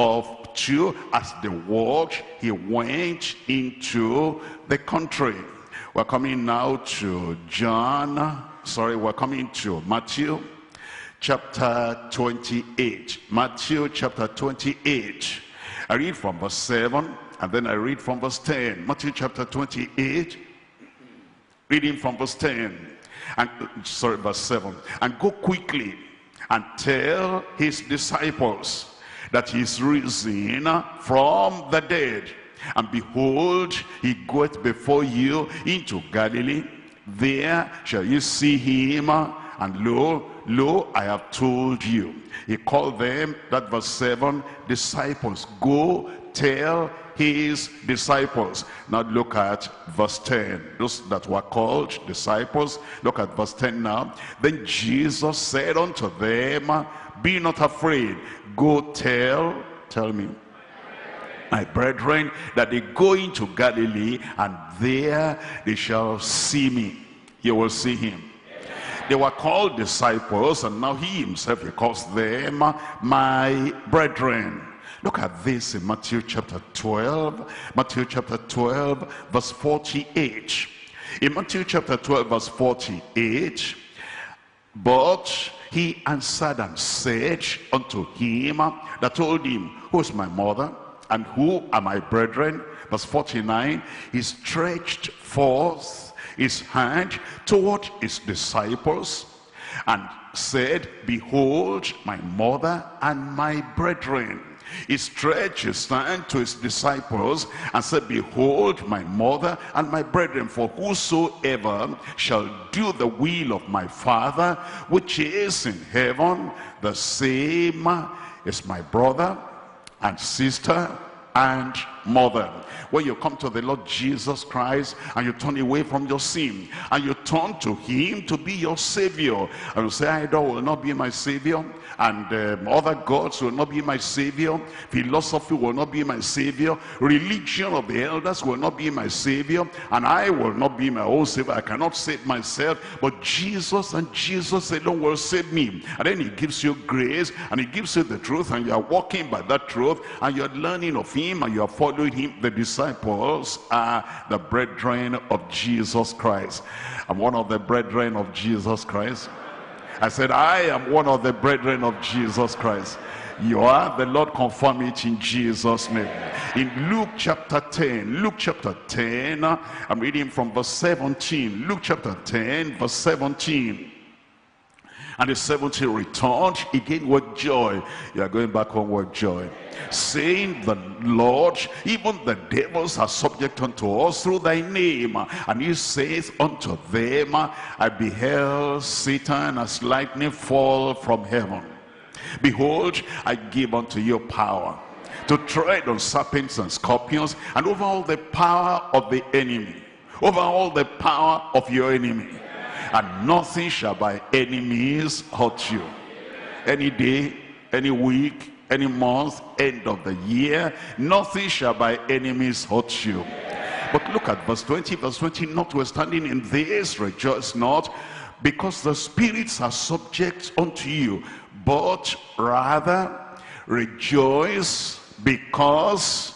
as they walked, he went into the country. We're coming now to we're coming to Matthew chapter 28. Matthew chapter 28. I read from verse 7 and then I read from verse 10. Matthew chapter 28, reading from verse 10 and verse 7. And go quickly and tell his disciples that he is risen from the dead, and behold, he goeth before you into Galilee. There shall you see him, and lo, I have told you. He called them, that verse 7, disciples. Go tell his disciples. Now look at verse 10. Those that were called disciples, look at verse 10 now. Then Jesus said unto them, be not afraid. Go tell me, my brethren, that they go into Galilee, and there they shall see me. You will see him. They were called disciples, and now he himself, he calls them my brethren. Look at this in Matthew chapter 12. Matthew chapter 12, verse 48. In Matthew chapter 12, verse 48, but he answered and said unto him that told him, who is my mother, and who are my brethren? Verse 49, he stretched forth his hand toward his disciples and said, behold my mother and my brethren. He stretched his hand to his disciples and said, behold my mother and my brethren, for whosoever shall do the will of my Father which is in heaven, the same is my brother and sister and mother. When you come to the Lord Jesus Christ and you turn away from your sin and you turn to him to be your savior, and you say, idol will not be my savior, and other gods will not be my savior, philosophy will not be my savior, religion of the elders will not be my savior, and I will not be my own savior. I cannot save myself, but Jesus and Jesus alone will save me. And then he gives you grace and he gives you the truth, and you are walking by that truth, and you are learning of him, and you are following him. The disciples are the brethren of Jesus Christ. I'm one of the brethren of Jesus Christ. I said, I am one of the brethren of Jesus Christ. You are. The Lord confirm it in Jesus' name. In Luke chapter 10, Luke chapter 10, I'm reading from verse 17. Luke chapter 10, verse 17. And the 70 returned again with joy. You are going back home with joy, saying, the Lord, even the devils are subject unto us through thy name. And he saith unto them, I beheld Satan as lightning fall from heaven. Behold, I give unto you power to tread on serpents and scorpions, and over all the power of the enemy, over all the power of your enemy. And nothing shall by any means hurt you. Any day, any week, any month, end of the year, nothing shall by any means hurt you. But look at verse 20. Verse 20, notwithstanding in this, rejoice not, because the spirits are subject unto you, but rather rejoice because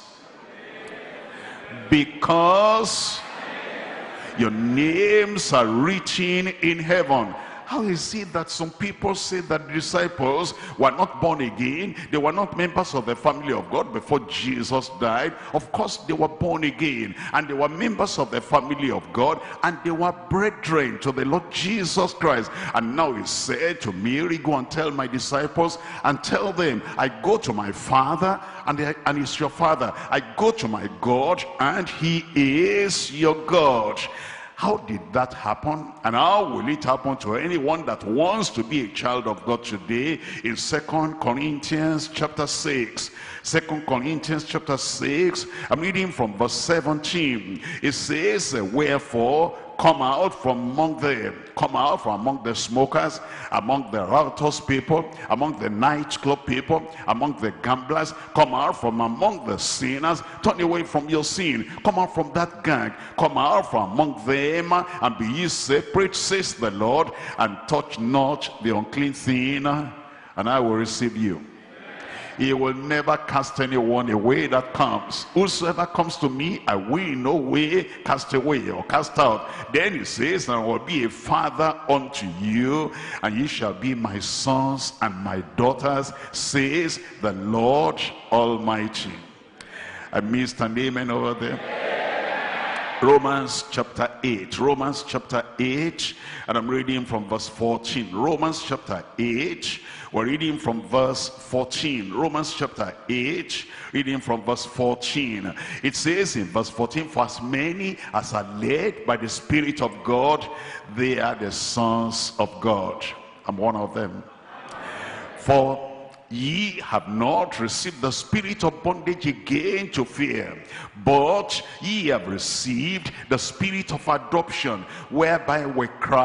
your names are written in heaven. How is it that some people say that the disciples were not born again? They were not members of the family of God before Jesus died. Of course, they were born again, and they were members of the family of God, and they were brethren to the Lord Jesus Christ. And now he said to Mary, go and tell my disciples, and tell them, I go to my Father, and he's your Father. I go to my God, and he is your God. How did that happen? And how will it happen to anyone that wants to be a child of God today? In 2 Corinthians chapter 6. 2 Corinthians chapter 6, I'm reading from verse 17. It says, wherefore, come out from among them. Come out from among the smokers, among the riotous people, among the nightclub people, among the gamblers. Come out from among the sinners. Turn away from your sin. Come out from that gang. Come out from among them, and be ye separate, says the Lord, and touch not the unclean thing, and I will receive you. He will never cast anyone away that comes. Whosoever comes to me, I will in no way cast away or cast out. Then he says, I will be a father unto you, and ye shall be my sons and my daughters, says the Lord Almighty. I missed an amen over there. Romans chapter 8. Romans chapter 8, and I'm reading from verse 14. Romans chapter 8, we're reading from verse 14. Romans chapter 8, reading from verse 14. It says in verse 14, for as many as are led by the Spirit of God, they are the sons of God. I'm one of them. For ye have not received the spirit of bondage again to fear, but ye have received the spirit of adoption, whereby we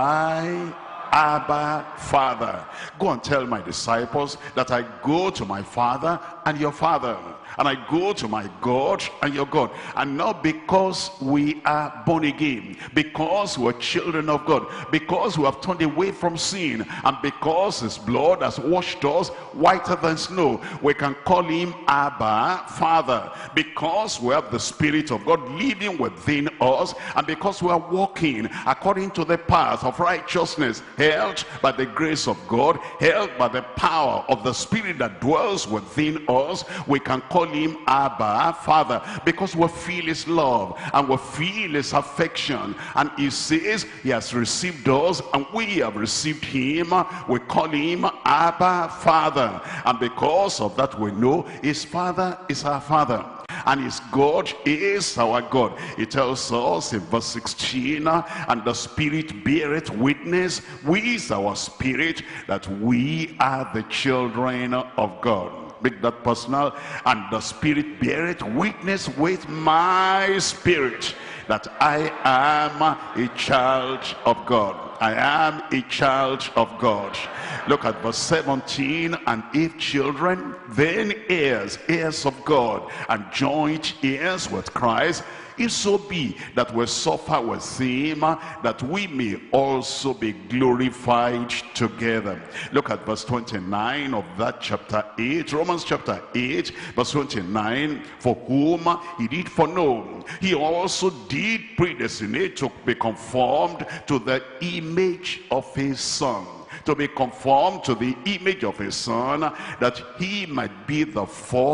cry, Abba, Father. Go and tell my disciples that I go to my Father and your Father, and I go to my God and your God. And now because we are born again, because we're children of God, because we have turned away from sin, and because his blood has washed us whiter than snow, we can call him Abba, Father. Because we have the Spirit of God living within us, and because we are walking according to the path of righteousness, held by the grace of God, held by the power of the Spirit that dwells within us, we can call him Abba, Father, because we feel his love and we feel his affection. And he says he has received us and we have received him. We call him Abba, Father. And because of that, we know his Father is our Father, and his God is our God. It tells us in verse 16, and the Spirit beareth witness with our spirit that we are the children of God. Make that personal. And the Spirit beareth witness with my spirit that I am a child of God. I am a child of God. Look at verse 17. And if children, then heirs, heirs of God, and joint heirs with Christ, if so be that we suffer with him, that we may also be glorified together. Look at verse 29 of that chapter 8, Romans chapter 8, verse 29. For whom he did foreknow, he also did predestinate to be conformed to the image of his Son. To be conformed to the image of his Son, that he might be the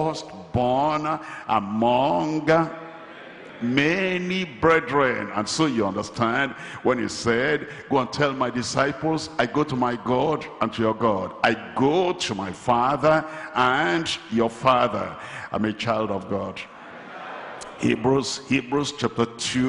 firstborn among many brethren. And so you understand when he said, go and tell my disciples, I go to my God and to your God. I go to my Father and your Father. I'm a child of God. Hebrews chapter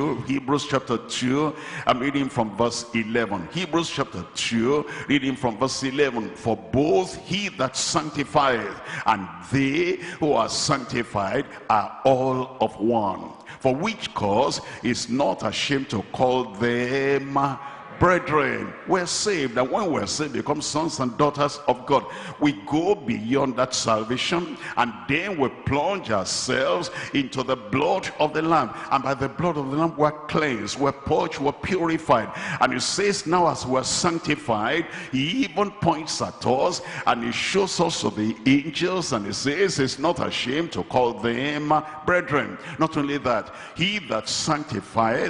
2, I'm reading from verse 11. Hebrews chapter 2, reading from verse 11. For both he that sanctifieth and they who are sanctified are all of one. For which cause is not ashamed to call them brethren. We're saved, and when we're saved, become sons and daughters of God. We go beyond that salvation, and then we plunge ourselves into the blood of the Lamb, and by the blood of the Lamb we're cleansed, we're purged, we're purified. And he says now as we're sanctified, he even points at us and he shows us to the angels, and he says he's not ashamed to call them brethren. Not only that, he that sanctifieth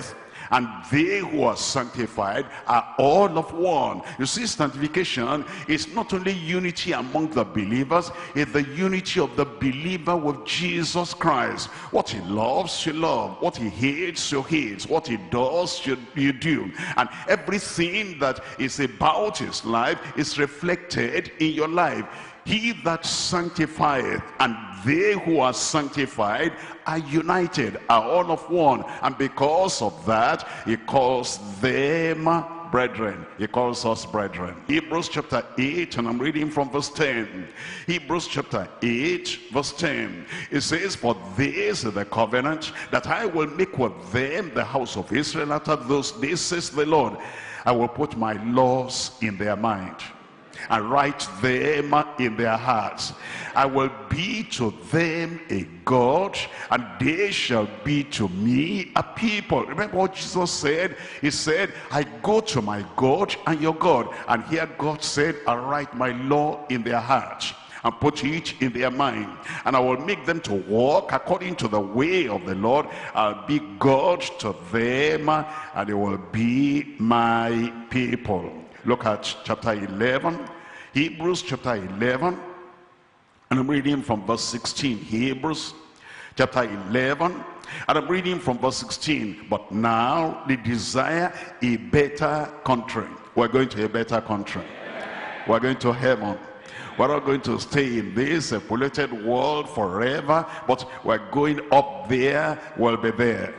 and they who are sanctified are all of one. You see, sanctification is not only unity among the believers, it's the unity of the believer with Jesus Christ. What he loves, you love. What he hates, you hate. What he does, you do. And everything that is about his life is reflected in your life. He that sanctifieth and they who are sanctified are united, are all of one. And because of that, he calls them brethren. He calls us brethren. Hebrews chapter 8, and I'm reading from verse 10. Hebrews chapter 8, verse 10. It says, for this is the covenant that I will make with them, the house of Israel, after those days, says the Lord. I will put my laws in their mind and write them in their hearts. I will be to them a God, and they shall be to me a people. Remember what Jesus said? He said, I go to my God and your God. And here God said, I write my law in their hearts and put it in their mind, and I will make them to walk according to the way of the Lord. I'll be God to them, and they will be my people. Look at chapter 11, Hebrews chapter 11, and I'm reading from verse 16. Hebrews chapter 11, and I'm reading from verse 16. But now they desire a better country. We're going to a better country. We're going to heaven. We're not going to stay in this polluted world forever, but we're going up there. We'll be there.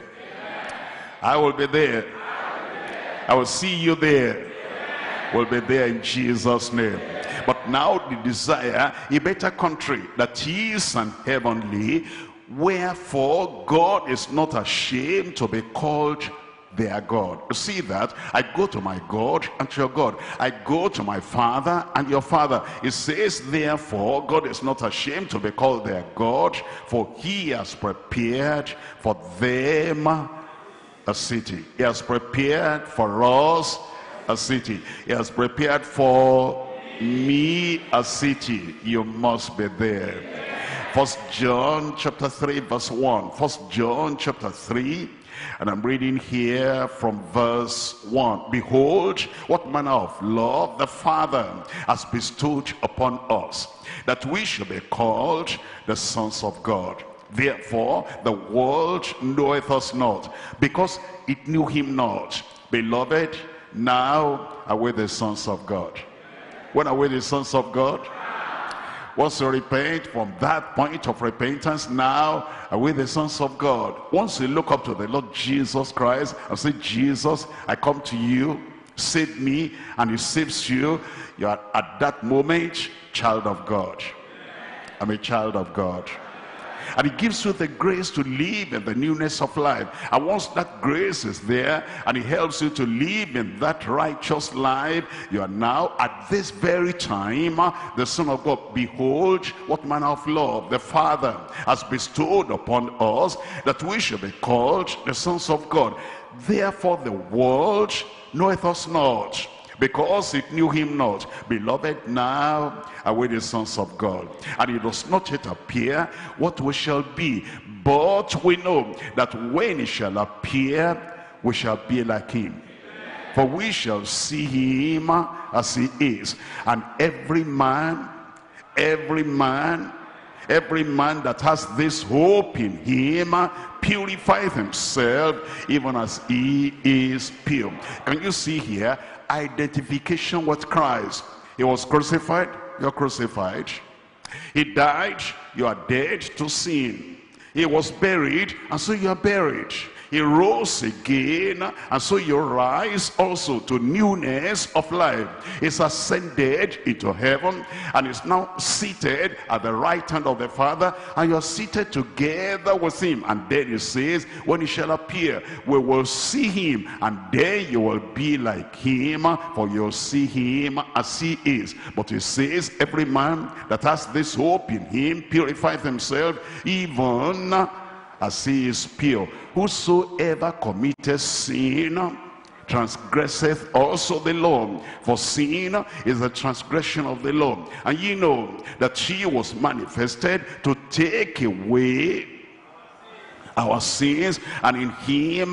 I will be there. I will see you there. We'll be there in Jesus' name. But now they desire a better country that is an heavenly, wherefore God is not ashamed to be called their God. You see that? I go to my God and to your God. I go to my Father and your Father. It says, therefore, God is not ashamed to be called their God, for he has prepared for them a city. He has prepared for us a city. He has prepared for me a city. You must be there. 1 John chapter 3 verse 1. 1 John chapter 3, and I'm reading here from verse 1. Behold, what manner of love the Father has bestowed upon us, that we should be called the sons of God. Therefore the world knoweth us not, because it knew him not. Beloved, now are we the sons of God. When are we the sons of God? Once you repent, from that point of repentance, now are we the sons of God. Once you look up to the Lord Jesus Christ and say, Jesus, I come to you, save me, and he saves you, you are at that moment child of God. I'm a child of God. And he gives you the grace to live in the newness of life. And once that grace is there, and he helps you to live in that righteous life, you are now at this very time the Son of God. Behold, what manner of love the Father has bestowed upon us, that we should be called the sons of God. Therefore the world knoweth us not, because it knew him not. Beloved, now are we the sons of God, and it does not yet appear what we shall be, but we know that when he shall appear, we shall be like him, for we shall see him as he is. And every man that has this hope in him purifieth himself, even as he is pure. Can you see here? Identification with Christ. He was crucified, you're crucified. He died, you are dead to sin. He was buried, and so you are buried. He rose again, and so you rise also to newness of life. He's ascended into heaven, and is now seated at the right hand of the Father, and you are seated together with him. And then he says, when he shall appear, we will see him, and then you will be like him, for you'll see him as he is. But he says, every man that has this hope in him purifieth himself, even as he is pure. Whosoever committeth sin transgresseth also the law, for sin is the transgression of the law. And ye know that he was manifested to take away our sins, and in him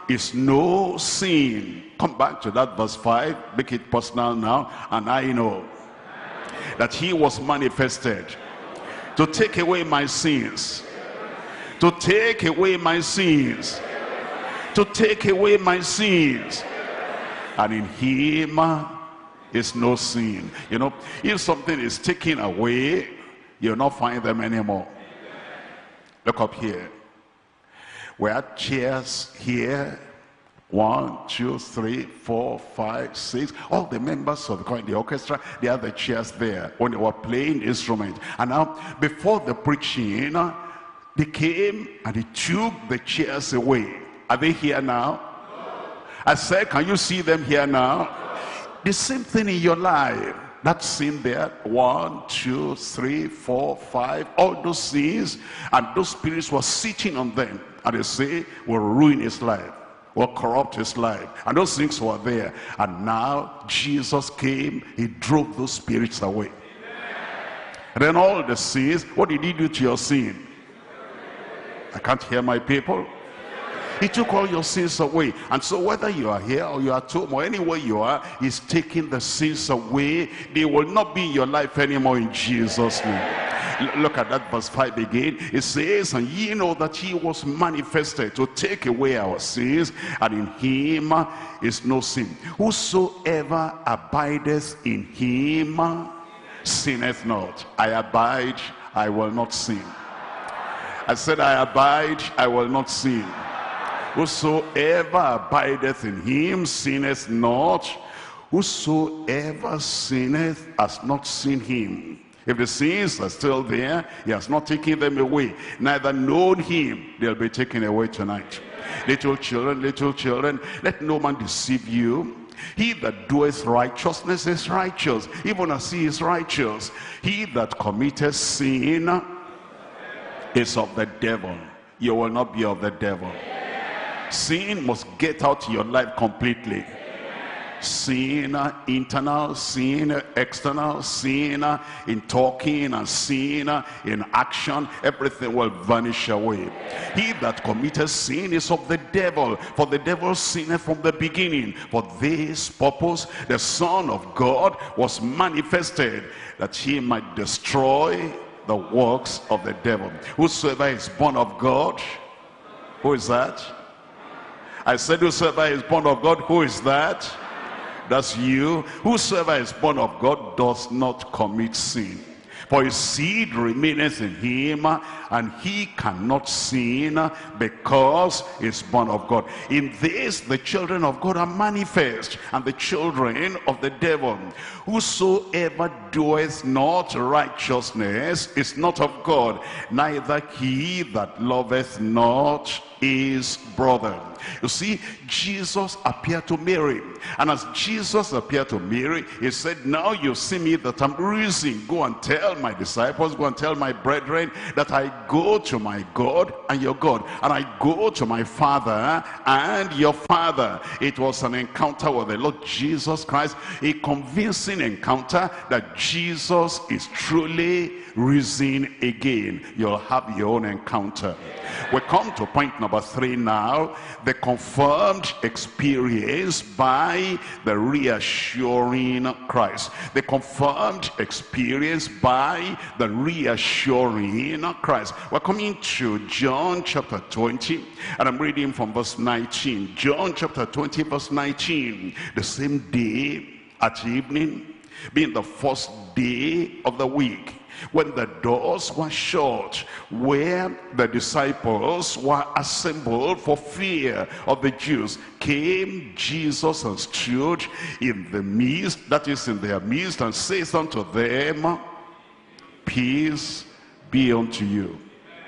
is no sin. Come back to that verse 5, make it personal now. And I know that he was manifested to take away my sins, to take away my sins, to take away my sins. And in him is no sin. You know, if something is taken away, you'll not find them anymore. Look up here. We had chairs here. 1, 2, 3, 4, 5, 6. All the members of the orchestra, they had the chairs there when they were playing instruments. And now, before the preaching, they came and they took the chairs away. Are they here now? I said, can you see them here now? The same thing in your life. That sin there, 1, 2, 3, 4, 5, all those sins, and those spirits were sitting on them. And they say, will ruin his life, will corrupt his life. And those things were there. And now Jesus came, he drove those spirits away. And then all the sins, what did he do to your sin? I can't hear my people. He took all your sins away. And so whether you are here or you are at home or anywhere you are, he's taking the sins away. They will not be in your life anymore in Jesus' name. Look at that verse 5 again. It says, and ye know that he was manifested to take away our sins, and in him is no sin. Whosoever abideth in him sinneth not. I abide, I will not sin. I said, I abide, I will not sin. Whosoever abideth in him sinneth not. Whosoever sinneth has not seen him. If the sins are still there, he has not taken them away, neither known him. They'll be taken away tonight. Little children, let no man deceive you. He that doeth righteousness is righteous, even as he is righteous. He that committeth sin is of the devil. You will not be of the devil. Sin must get out of your life completely. Sin internal, sin external, sin in talking and sin in action, everything will vanish away. He that committeth sin is of the devil, for the devil sinned from the beginning. For this purpose the Son of God was manifested, that he might destroy the works of the devil. Whosoever is born of God, who is that? I said, whosoever is born of God, who is that? That's you. Whosoever is born of God does not commit sin. For his seed remaineth in him, and he cannot sin because he is born of God. In this the children of God are manifest, and the children of the devil. Whosoever doeth not righteousness is not of God, neither he that loveth not his brother. You see, Jesus appeared to Mary, and as Jesus appeared to Mary, he said, now you see me that I'm risen. Go and tell my disciples, go and tell my brethren that I go to my God and your God, and I go to my Father and your Father. It was an encounter with the Lord Jesus Christ, a convincing encounter that Jesus is truly risen again. You'll have your own encounter. We come to point number 3 now, the confirmed experience by the reassuring Christ. The confirmed experience by the reassuring Christ. We're coming to John chapter 20, and I'm reading from verse 19. John chapter 20 verse 19. The same day at evening, being the first day of the week, when the doors were shut, where the disciples were assembled for fear of the Jews, came Jesus and stood in the midst, that is in their midst, and says unto them, peace be unto you.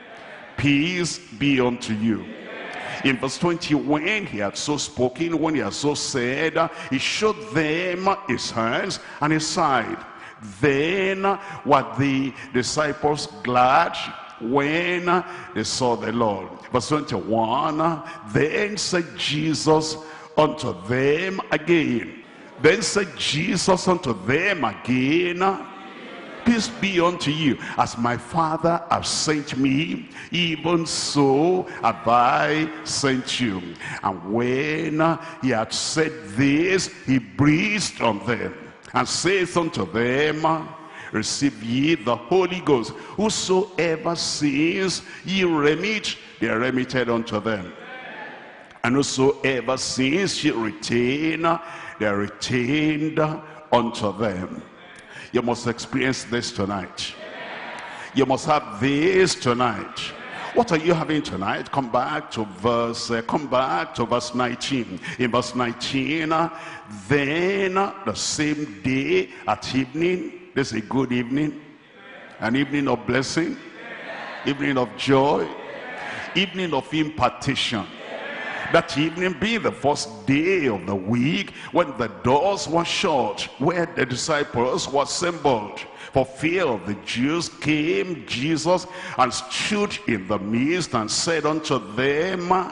Peace be unto you. In verse 20, when he had so spoken, when he had so said, he showed them his hands and his side. Then were the disciples glad when they saw the Lord. Verse 21, then said Jesus unto them again. Then said Jesus unto them again, peace peace be unto you. As my Father has sent me, even so have I sent you. And when he had said this, he breathed on them, and saith unto them, receive ye the Holy Ghost. Whosoever sins ye remit, they are remitted unto them. And whosoever sins ye retain, they are retained unto them. You must experience this tonight. You must have this tonight. What are you having tonight? Come back to verse 19. In verse 19, then the same day at evening, this is a good evening, an evening of blessing, evening of joy, evening of impartation. That evening being the first day of the week, when the doors were shut, where the disciples were assembled for fear of the Jews, came Jesus and stood in the midst and said unto them,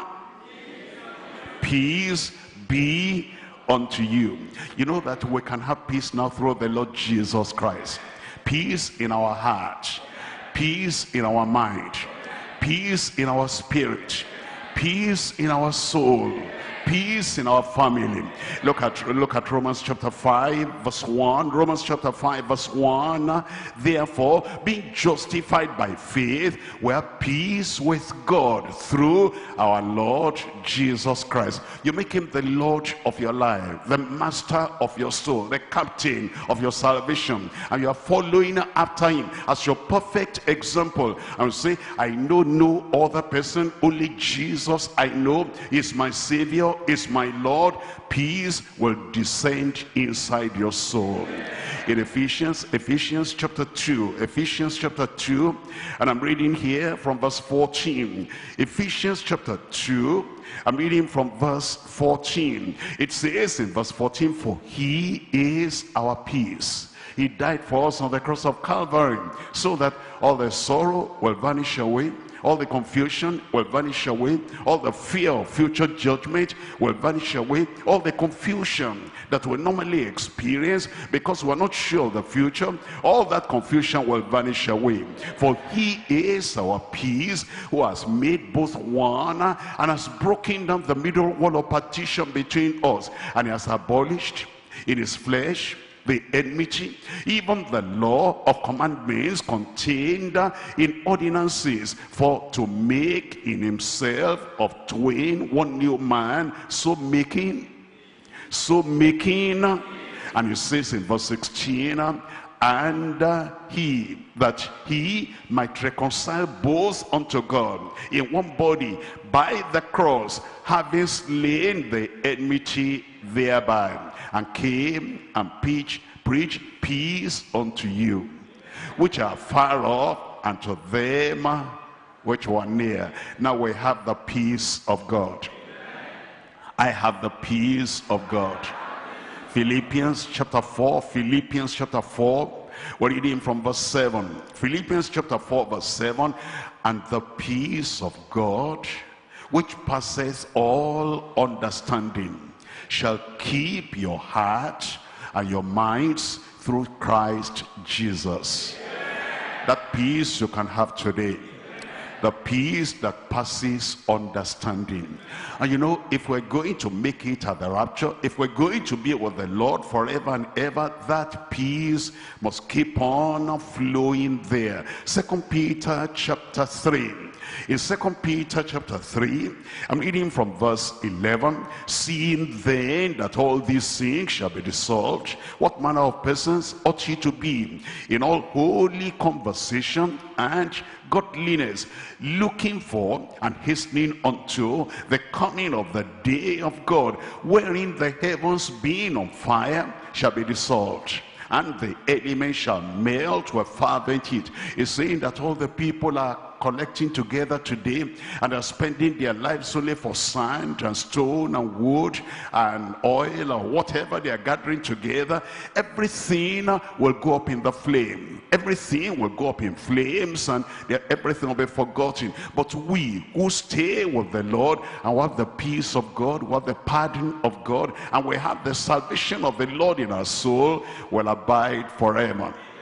peace be unto you. You know that we can have peace now through the Lord Jesus Christ. Peace in our heart, peace in our mind, peace in our spirit, peace in our soul, peace in our family. Look at Romans chapter 5 verse 1. Romans chapter 5 verse 1. Therefore, being justified by faith, we have peace with God through our Lord Jesus Christ. You make him the Lord of your life, the master of your soul, the captain of your salvation, and you are following after him as your perfect example. And say, I know no other person, only Jesus I know is my Savior, is my Lord. Peace will descend inside your soul. In Ephesians chapter 2, and I'm reading here from verse 14. Ephesians chapter 2, I'm reading from verse 14. It says in verse 14, for he is our peace. He died for us on the cross of Calvary, so that all the sorrow will vanish away, all the confusion will vanish away, all the fear of future judgment will vanish away, all the confusion that we normally experience because we're not sure of the future, all that confusion will vanish away. For he is our peace, who has made both one and has broken down the middle wall of partition between us, and he has abolished in his flesh the enmity, even the law of commandments contained in ordinances, for to make in himself of twain one new man, so making, and he says in verse 16, and he might reconcile both unto God in one body by the cross, having slain the enmity thereby, and came and preached peace unto you, which are far off, and to them which were near. Now we have the peace of God. I have the peace of God. Philippians chapter 4, we're reading from verse 7. Philippians chapter 4 verse 7, and the peace of God, which passeth all understanding, shall keep your heart and your minds through Christ Jesus. That peace you can have today. The peace that passes understanding. And you know, if we're going to make it at the rapture, if we're going to be with the Lord forever and ever, that peace must keep on flowing there. 2 Peter chapter 3. In 2 Peter chapter 3, I'm reading from verse 11. Seeing then that all these things shall be dissolved, what manner of persons ought ye to be in all holy conversation and godliness, looking for and hastening unto the coming of the day of God, wherein the heavens being on fire shall be dissolved, and the elements shall melt with fervent heat. It's saying that all the people are collecting together today and are spending their lives only for sand and stone and wood and oil or whatever they are gathering together. Everything will go up in the flame. Everything will go up in flames, and everything will be forgotten. But we who stay with the Lord and we have the peace of God, we have the pardon of God, and we have the salvation of the Lord in our soul, will abide forever.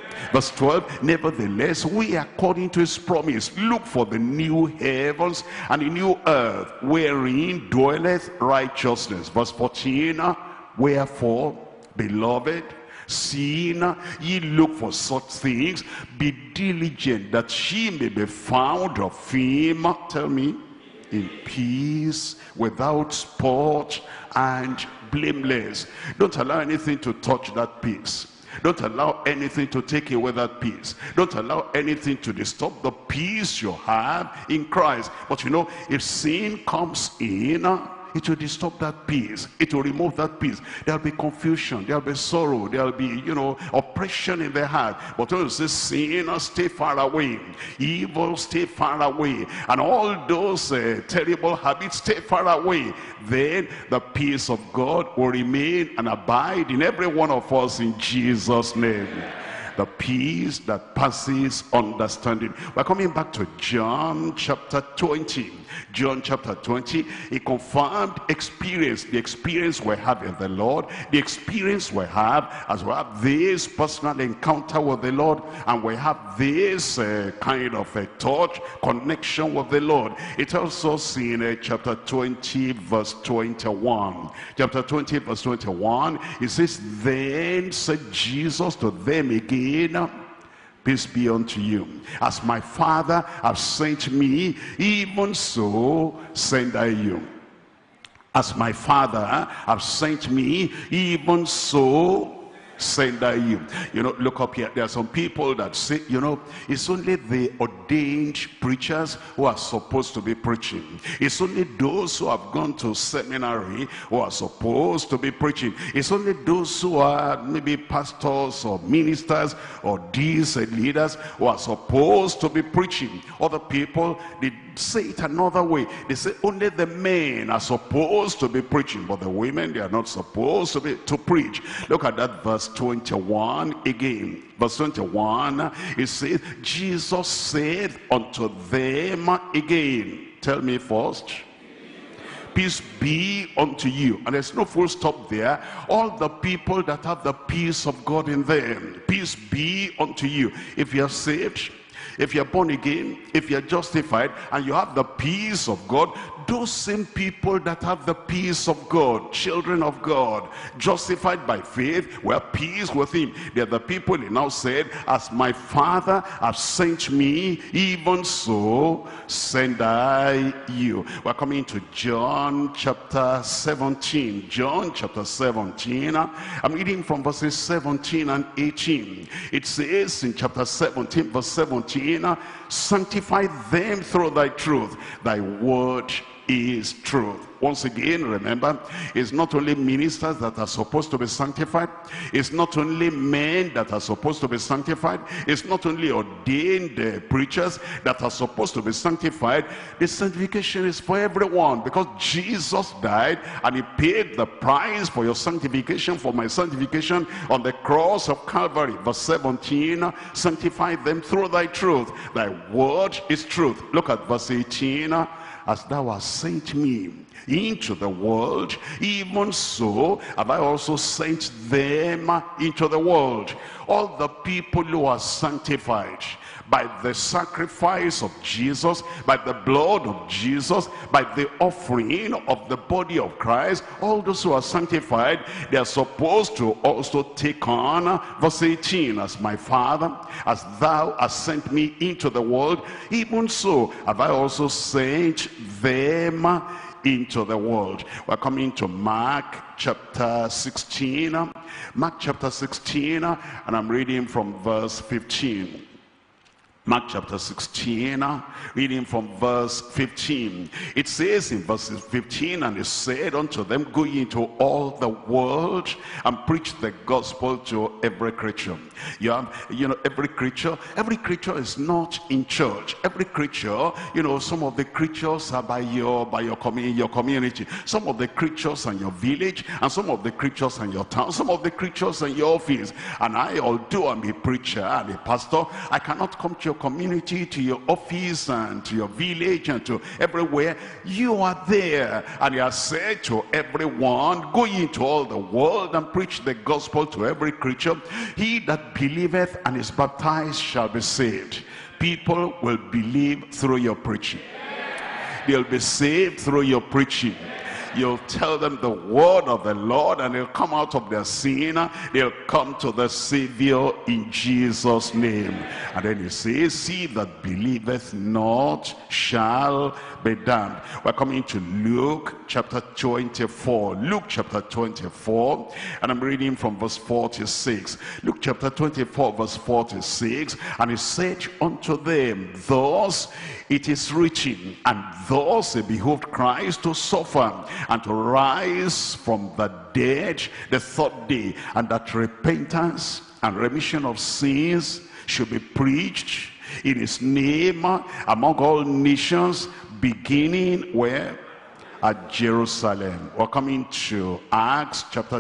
Verse 12, nevertheless, we according to his promise look for the new heavens and the new earth, wherein dwelleth righteousness. Verse 14, wherefore, beloved, seeing ye look for such things, be diligent that ye may be found of him, tell me, in peace, without spot, and blameless. Don't allow anything to touch that peace. Don't allow anything to take away that peace. Don't allow anything to disturb the peace you have in Christ. But you know, if sin comes in, it will disturb that peace. It will remove that peace. There'll be confusion. There'll be sorrow. There'll be, you know, oppression in the heart. But when you say sin, stay far away. Evil, stay far away. And all those terrible habits, stay far away. Then the peace of God will remain and abide in every one of us in Jesus' name. The peace that passes understanding. We're coming back to John chapter 20. John chapter 20, a confirmed experience, the experience we have in the Lord, the experience we have as we have this personal encounter with the Lord, and we have this kind of a touch, connection with the Lord. It tells us in chapter 20, verse 21. Chapter 20, verse 21, it says, then said Jesus to them again, peace be unto you. As my Father have sent me, even so send I you. As my Father have sent me, even so send I you. You know, look up here. There are some people that say, you know, it's only the ordained preachers who are supposed to be preaching. It's only those who have gone to seminary who are supposed to be preaching. It's only those who are maybe pastors or ministers or these leaders who are supposed to be preaching. Other people, they say it another way. They say only the men are supposed to be preaching, but the women, they are not supposed to preach. Look at that verse 21 again. Verse 21, it says, Jesus said unto them again. Tell me first. Peace be unto you. And there's no full stop there. All the people that have the peace of God in them, peace be unto you. If you are saved, if you're born again, if you're justified, and you have the peace of God, those same people that have the peace of God, children of God, justified by faith, were at peace with him. They're the people he now said, as my Father has sent me, even so send I you. We're coming to John chapter 17. John chapter 17. I'm reading from verses 17 and 18. It says in chapter 17, verse 17, sanctify them through thy truth. Thy word is truth. Once again, remember, it's not only ministers that are supposed to be sanctified. It's not only men that are supposed to be sanctified. It's not only ordained preachers that are supposed to be sanctified. The sanctification is for everyone, because Jesus died and he paid the price for your sanctification, for my sanctification on the cross of Calvary. Verse 17, sanctify them through thy truth. Thy word is truth. Look at verse 18, as thou hast sent me into the world, even so have I also sent them into the world. All the people who are sanctified by the sacrifice of Jesus, by the blood of Jesus, by the offering of the body of Christ, all those who are sanctified, they are supposed to also take on, verse 18, as my Father, as thou hast sent me into the world, even so have I also sent them into the world. We're coming to Mark chapter 16. Mark chapter 16, and I'm reading from verse 15. Mark chapter 16, reading from verse 15. It says in verse 15, and he said unto them, go ye into all the world and preach the gospel to every creature. You have, every creature is not in church. Every creature, some of the creatures are by your community. Some of the creatures are in your village, and some of the creatures are in your town, some of the creatures are in your office. And I, although I'm a preacher and a pastor, I cannot come to your your community, to your office, and to your village, and to everywhere. You are there, and he has said to everyone, go into all the world and preach the gospel to every creature. He that believeth and is baptized shall be saved. People will believe through your preaching. They'll be saved through your preaching. You'll tell them the word of the Lord, and they'll come out of their sin. They'll come to the Savior in Jesus' name. And then he says, he that believeth not shall be damned. We're coming to Luke chapter 24. Luke chapter 24, and I'm reading from verse 46. Luke chapter 24, verse 46. And he said unto them, thus it is written, and thus it behoved Christ to suffer and to rise from the dead the third day, and that repentance and remission of sins should be preached in his name among all nations, beginning where? At Jerusalem. We're coming to Acts chapter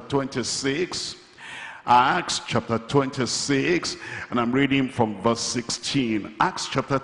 26. Acts chapter 26, and I'm reading from verse 16. Acts chapter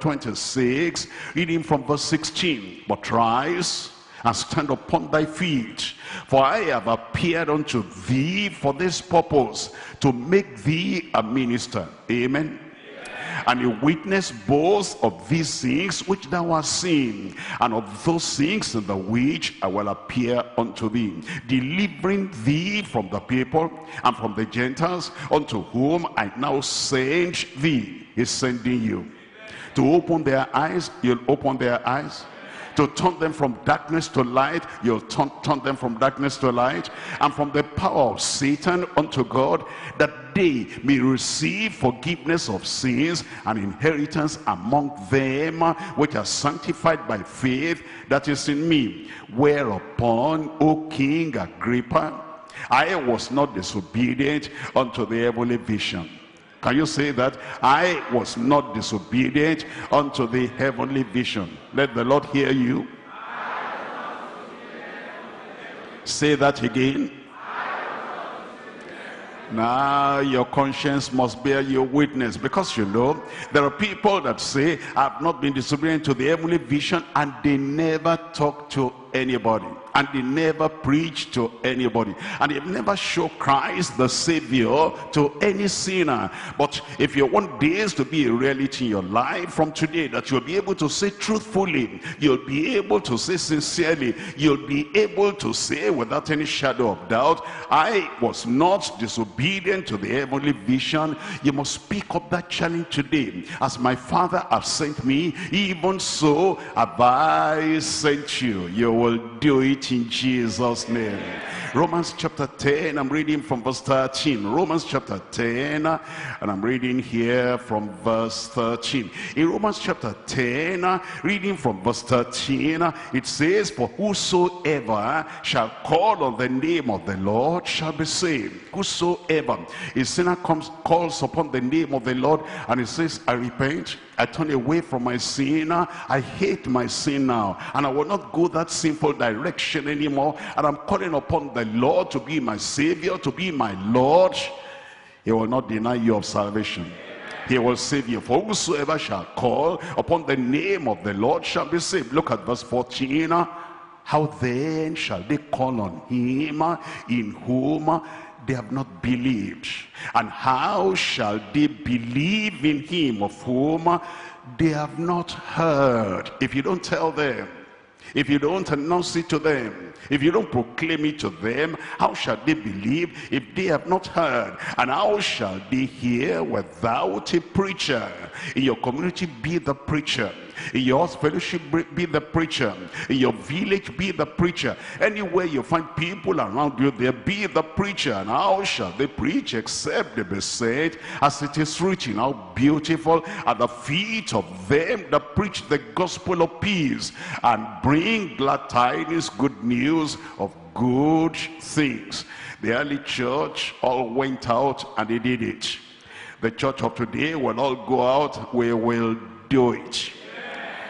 26, reading from verse 16. But rise and stand upon thy feet, for I have appeared unto thee for this purpose, to make thee a minister. Amen. And a witness both of these things which thou hast seen, and of those things in the which I will appear unto thee, delivering thee from the people and from the Gentiles, unto whom I now send thee. He's sending you to open their eyes. You'll open their eyes. To turn them from darkness to light. You'll turn them from darkness to light. And from the power of Satan unto God, that they may receive forgiveness of sins and inheritance among them which are sanctified by faith that is in me. Whereupon, O King Agrippa, I was not disobedient unto the heavenly vision. Can you say that? I was not disobedient unto the heavenly vision. Let the Lord hear you. Say that again. Now your conscience must bear your witness, because you know there are people that say, I've not been disobedient to the heavenly vision, and they never talk to anybody, and they never preach to anybody, and they've never shown Christ the Savior to any sinner. But if you want this to be a reality in your life from today, that you'll be able to say truthfully, you'll be able to say sincerely, you'll be able to say without any shadow of doubt, I was not disobedient to the heavenly vision, you must pick up that challenge today. As my Father has sent me, even so have I sent you. You will do it in Jesus' name. Romans chapter 10, I'm reading from verse 13. Romans chapter 10, and I'm reading here from verse 13. In Romans chapter 10, reading from verse 13, it says, for whosoever shall call on the name of the Lord shall be saved. Whosoever. A sinner calls upon the name of the Lord, and he says, I repent, I turn away from my sin, I hate my sin now, and I will not go that sinful direction anymore, and I'm calling upon the Lord to be my Savior, to be my Lord. He will not deny you of salvation. He will save you. For whosoever shall call upon the name of the Lord shall be saved. Look at verse 14. How then shall they call on him in whom they have not believed? And how shall they believe in him of whom they have not heard? If you don't tell them, if you don't announce it to them, if you don't proclaim it to them, how shall they believe if they have not heard? And how shall they hear without a preacher? In your community, be the preacher. In your fellowship, be the preacher. In your village, be the preacher. Anywhere you find people around you, there, be the preacher. And how shall they preach except they be said, as it is written, how beautiful are the feet of them that preach the gospel of peace and bring glad tidings, good news of good things. The early church all went out and they did it. The church of today will all go out, we will do it.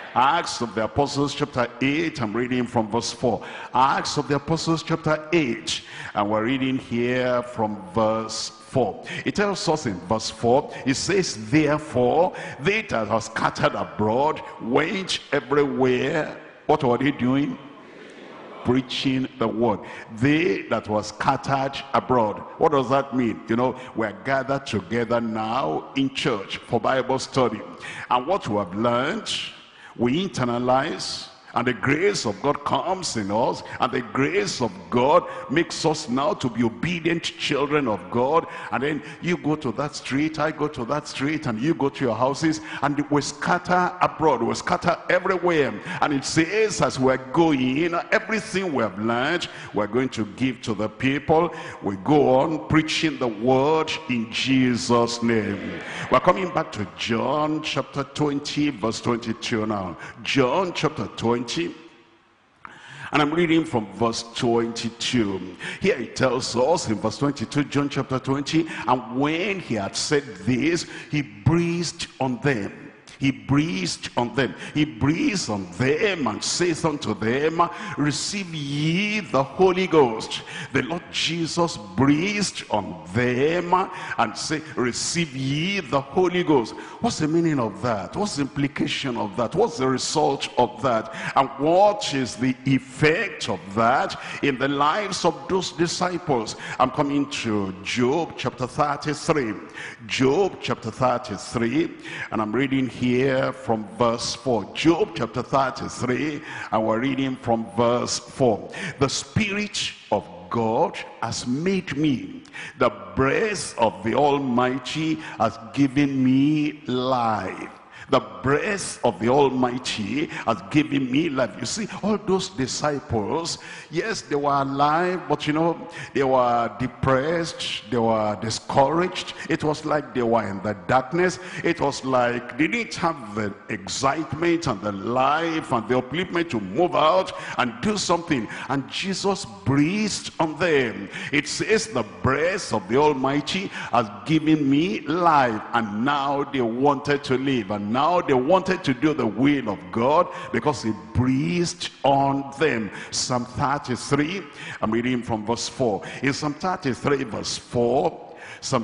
Acts of the Apostles chapter 8, I'm reading from verse 4. Acts of the Apostles chapter 8, and we're reading here from verse 4. It tells us in verse 4, it says, therefore, they that are scattered abroad went everywhere. What were they doing? Preaching the word. They that were scattered abroad. What does that mean? You know, we're gathered together now in church for Bible study. And what we have learned, we internalize, and the grace of God comes in us, and the grace of God makes us now to be obedient children of God. And then you go to that street, I go to that street, and you go to your houses, and we scatter abroad, we scatter everywhere. And it says, as we're going, everything we have learned, we're going to give to the people. We go on preaching the word in Jesus' name. We're coming back to John chapter 20, verse 22 now. John chapter 20. And I'm reading from verse 22. Here it tells us in verse 22, John chapter 20, and when he had said this, he breathed on them. He breathed on them. He breathes on them and says unto them, receive ye the Holy Ghost. The Lord Jesus breathed on them and said, receive ye the Holy Ghost. What's the meaning of that? What's the implication of that? What's the result of that? And what is the effect of that in the lives of those disciples? I'm coming to Job chapter 33. Job chapter 33, and I'm reading here from verse 4. Job chapter 33, and we're reading from verse 4. The Spirit of God has made me. The breath of the Almighty has given me life. The breath of the Almighty has given me life. You see, all those disciples, yes, they were alive, but you know, they were depressed, they were discouraged. It was like they were in the darkness. It was like they didn't have the excitement and the life and the upliftment to move out and do something. And Jesus breathed on them. It says, the breath of the Almighty has given me life. And now they wanted to live. And now they wanted to do the will of God because he breathed on them. Psalm 33, I'm reading from verse 4. In Psalm 33 verse 4, Psalm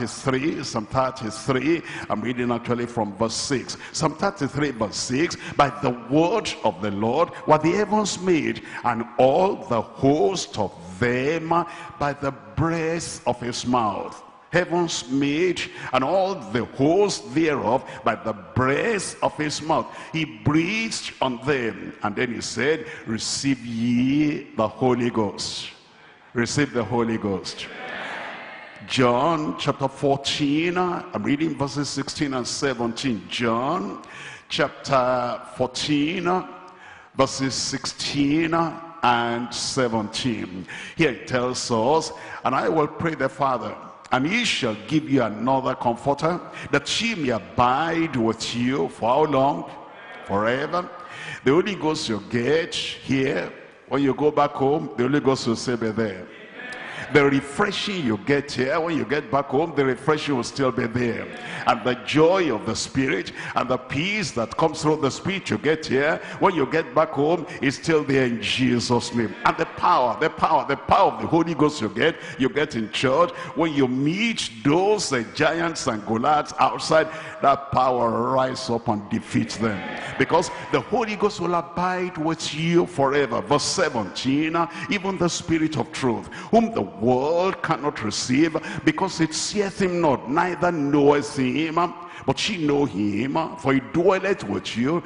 33, I'm reading actually from verse 6. Psalm 33 verse 6, by the word of the Lord were the heavens made, and all the host of them by the breath of his mouth. Heavens made, and all the host thereof by the breath of his mouth. He breathed on them, and then he said, receive ye the Holy Ghost. Receive the Holy Ghost. John chapter 14, I'm reading verses 16 and 17. John chapter 14, verses 16 and 17. Here it tells us, and I will pray the Father, and he shall give you another comforter, that he may abide with you for how long? Forever. The Holy Ghost you get here, when you go back home, the Holy Ghost will still be there. The refreshing you get here, when you get back home, the refreshing will still be there. And the joy of the Spirit and the peace that comes through the Spirit you get here, when you get back home, is still there in Jesus' name. And the power of the Holy Ghost you get in church, when you meet those giants and Goliaths outside, that power rise up and defeat them. Because the Holy Ghost will abide with you forever. Verse 17, even the Spirit of truth, whom the world cannot receive, because it seeth him not, neither knoweth him, but ye know him, for he dwelleth with you,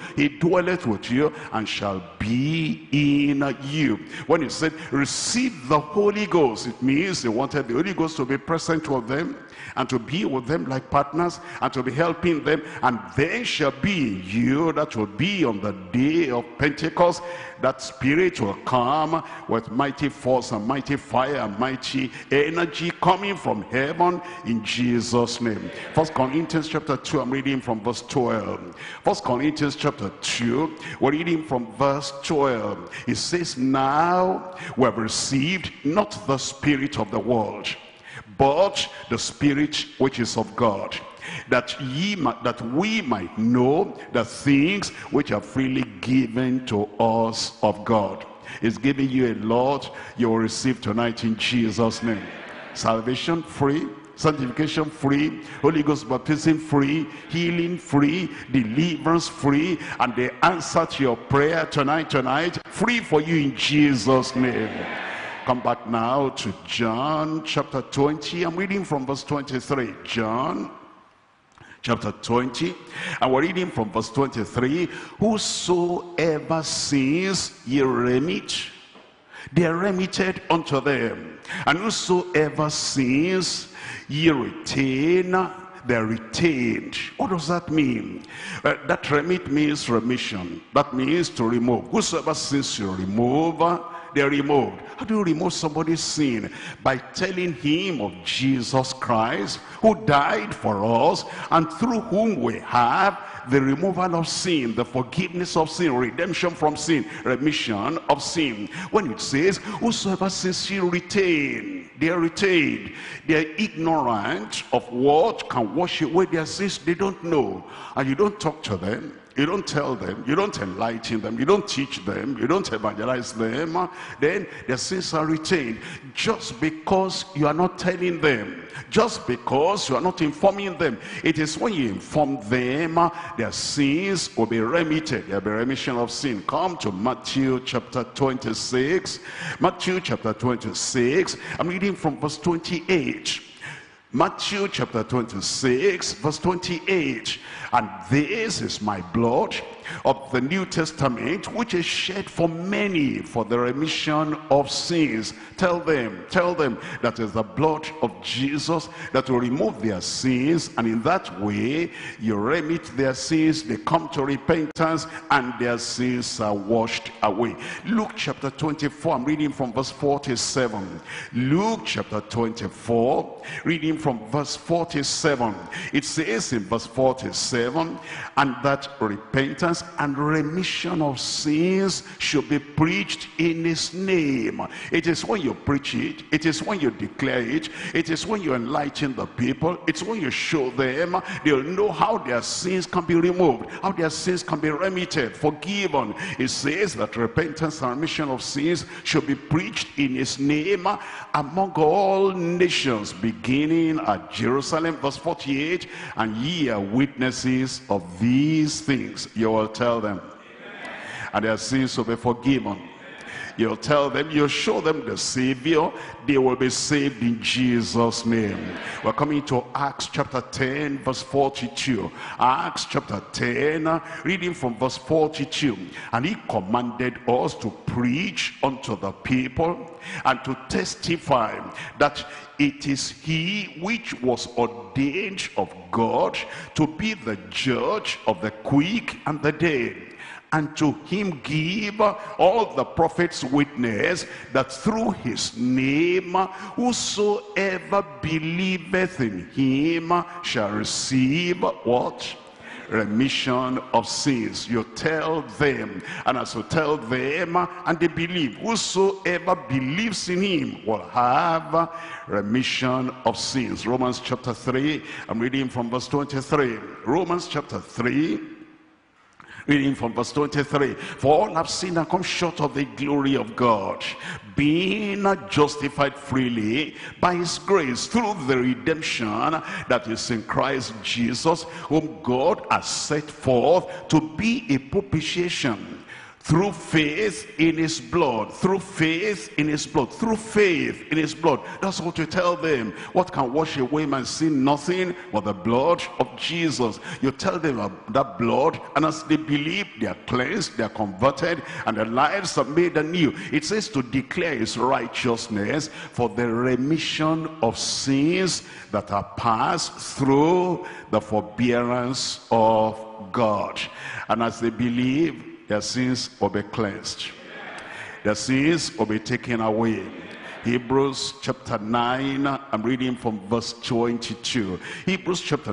and shall be in you. When he said, receive the Holy Ghost, it means he wanted the Holy Ghost to be present with them, and to be with them like partners, and to be helping them. And there shall be you, that will be on the day of Pentecost. That Spirit will come with mighty force and mighty fire and mighty energy coming from heaven in Jesus' name. 1 Corinthians chapter 2, I'm reading from verse 12. 1 Corinthians chapter 2, we're reading from verse 12. It says, now we have received not the spirit of the world, but the Spirit which is of God, that we might know the things which are freely given to us of God. He's giving you a lot you will receive tonight in Jesus' name. Salvation free, sanctification free, Holy Ghost baptism free, healing free, deliverance free, and the answer to your prayer tonight, free for you in Jesus' name. Come back now to John chapter 20. I'm reading from verse 23. John chapter 20, and we're reading from verse 23. Whosoever sins ye remit, they are remitted unto them. And whosoever sins ye retain, they are retained. What does that mean? That remit means remission. That means to remove. Whosoever sins you remove, they are removed. How do you remove somebody's sin? By telling him of Jesus Christ, who died for us, and through whom we have the removal of sin, the forgiveness of sin, redemption from sin, remission of sin. When it says, whosoever sins you retain, they are retained. They are ignorant of what can wash away their sins. They don't know. And you don't talk to them. You don't tell them, you don't enlighten them, you don't teach them, you don't evangelize them, then their sins are retained. Just because you are not telling them, just because you are not informing them. It is when you inform them, their sins will be remitted. There will be remission of sin. Come to Matthew chapter 26. Matthew chapter 26, I'm reading from verse 28. Matthew chapter 26 verse 28. And this is my blood of the New Testament, which is shed for many for the remission of sins. Tell them that is the blood of Jesus that will remove their sins, and in that way you remit their sins, they come to repentance, and their sins are washed away. Luke chapter 24, I'm reading from verse 47. Luke chapter 24, reading from verse 47. It says in verse 47, and that repentance and remission of sins should be preached in his name. It is when you preach it, it is when you declare it, it is when you enlighten the people, it's when you show them, they'll know how their sins can be removed, how their sins can be remitted, forgiven. It says that repentance and remission of sins should be preached in his name among all nations, beginning at Jerusalem. Verse 48, and ye are witnesses of these things. You will tell them, and their sins will be forgiven. You'll tell them, you'll show them the Savior, they will be saved in Jesus' name. We're coming to Acts chapter 10 verse 42. Acts chapter 10, reading from verse 42. And he commanded us to preach unto the people and to testify that it is he which was ordained of God to be the judge of the quick and the dead. And to him give all the prophets witness that through his name whosoever believeth in him shall receive what? Remission of sins. You tell them, and as you tell them and they believe, whosoever believes in him will have remission of sins. Romans chapter 3, I'm reading from verse 23. Romans chapter 3, reading from verse 23. For all have sinned and come short of the glory of God, being justified freely by his grace through the redemption that is in Christ Jesus, whom God has set forth to be a propitiation through faith in his blood, through faith in his blood, through faith in his blood. That's what you tell them. What can wash away my sin? Nothing but the blood of Jesus. You tell them about that blood, and as they believe, they are cleansed, they are converted, and their lives are made anew. It says to declare his righteousness for the remission of sins that are passed through the forbearance of God. And as they believe, their sins will be cleansed. Their sins will be taken away. Hebrews chapter 9, I'm reading from verse 22. Hebrews chapter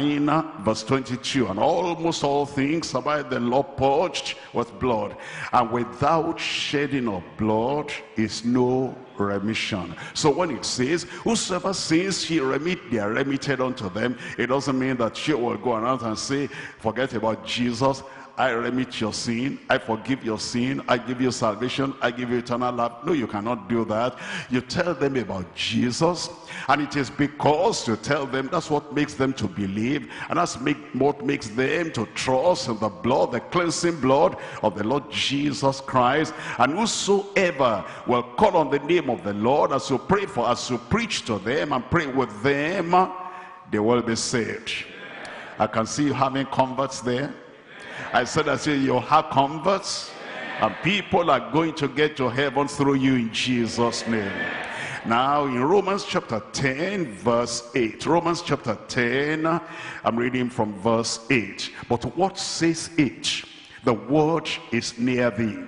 9, verse 22. And almost all things are by the law purged with blood, and without shedding of blood is no remission. So when it says, whosoever sins he remit, they are remitted unto them, it doesn't mean that you will go around and say, forget about Jesus, I remit your sin, I forgive your sin, I give you salvation, I give you eternal life. No, you cannot do that. You tell them about Jesus, and it is because you tell them, that's what makes them to believe, and that's what makes them to trust in the blood, the cleansing blood of the Lord Jesus Christ. And whosoever will call on the name of the Lord, as you pray for, as you preach to them and pray with them, they will be saved. I can see you having converts there. I said, you'll have converts, and people are going to get to heaven through you in Jesus' name. Now in Romans chapter 10 verse 8, Romans chapter 10, I'm reading from verse 8. But what says it? The word is near thee,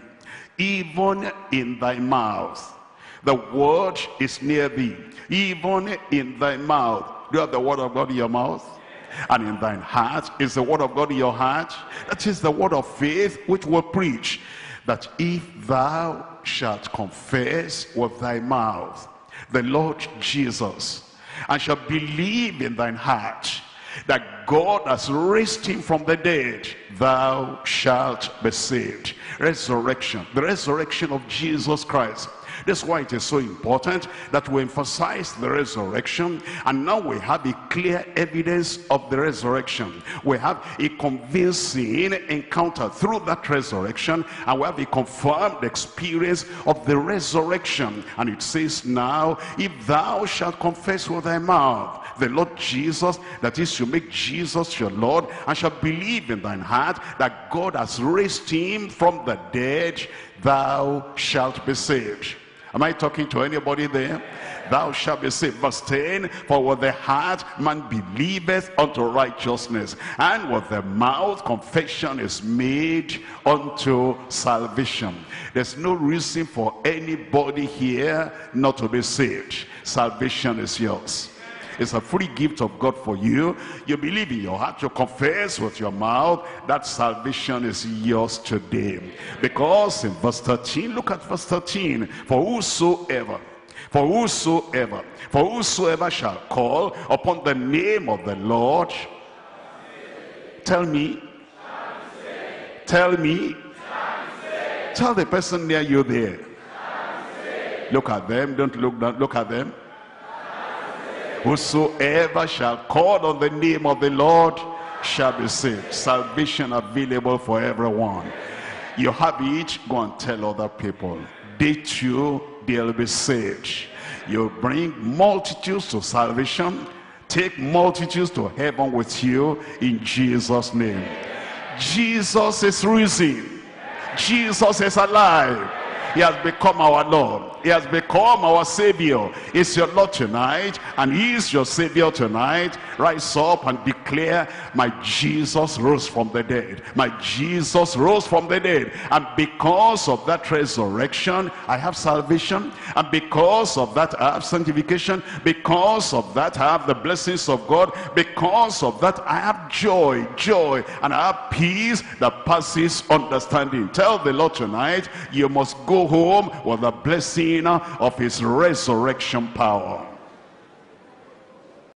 even in thy mouth. The word is near thee, even in thy mouth. Do you have the word of God in your mouth? And in thine heart is the word of God in your heart. That is the word of faith which will preach, that if thou shalt confess with thy mouth the Lord Jesus, and shalt believe in thine heart that God has raised him from the dead, thou shalt be saved. Resurrection, the resurrection of Jesus Christ. That's why it is so important that we emphasize the resurrection. And now we have a clear evidence of the resurrection. We have a convincing encounter through that resurrection, and we have a confirmed experience of the resurrection. And it says now, if thou shalt confess with thy mouth the Lord Jesus, that is, you make Jesus your Lord, and shall believe in thine heart that God has raised him from the dead, thou shalt be saved. Am I talking to anybody there? Thou shalt be saved. Verse 10, for with the heart man believeth unto righteousness, and with the mouth confession is made unto salvation. There's no reason for anybody here not to be saved. Salvation is yours. It's a free gift of God for you. You believe in your heart, you confess with your mouth, that salvation is yours today. Because in verse 13, look at verse 13, for whosoever shall call upon the name of the Lord, tell me, tell the person near you there, look at them, don't look down, look at them. Whosoever shall call on the name of the Lord shall be saved. Salvation available for everyone. You have it, go and tell other people. They too, they'll be saved. You bring multitudes to salvation. Take multitudes to heaven with you in Jesus' name. Jesus is risen. Jesus is alive. He has become our Lord. He has become our Savior. He's your Lord tonight, and he is your Savior tonight. Rise up and declare, my Jesus rose from the dead. My Jesus rose from the dead. And because of that resurrection, I have salvation. And because of that, I have sanctification. Because of that, I have the blessings of God. Because of that, I have joy. And I have peace that passes understanding. Tell the Lord tonight, you must go home with the blessing of his resurrection power.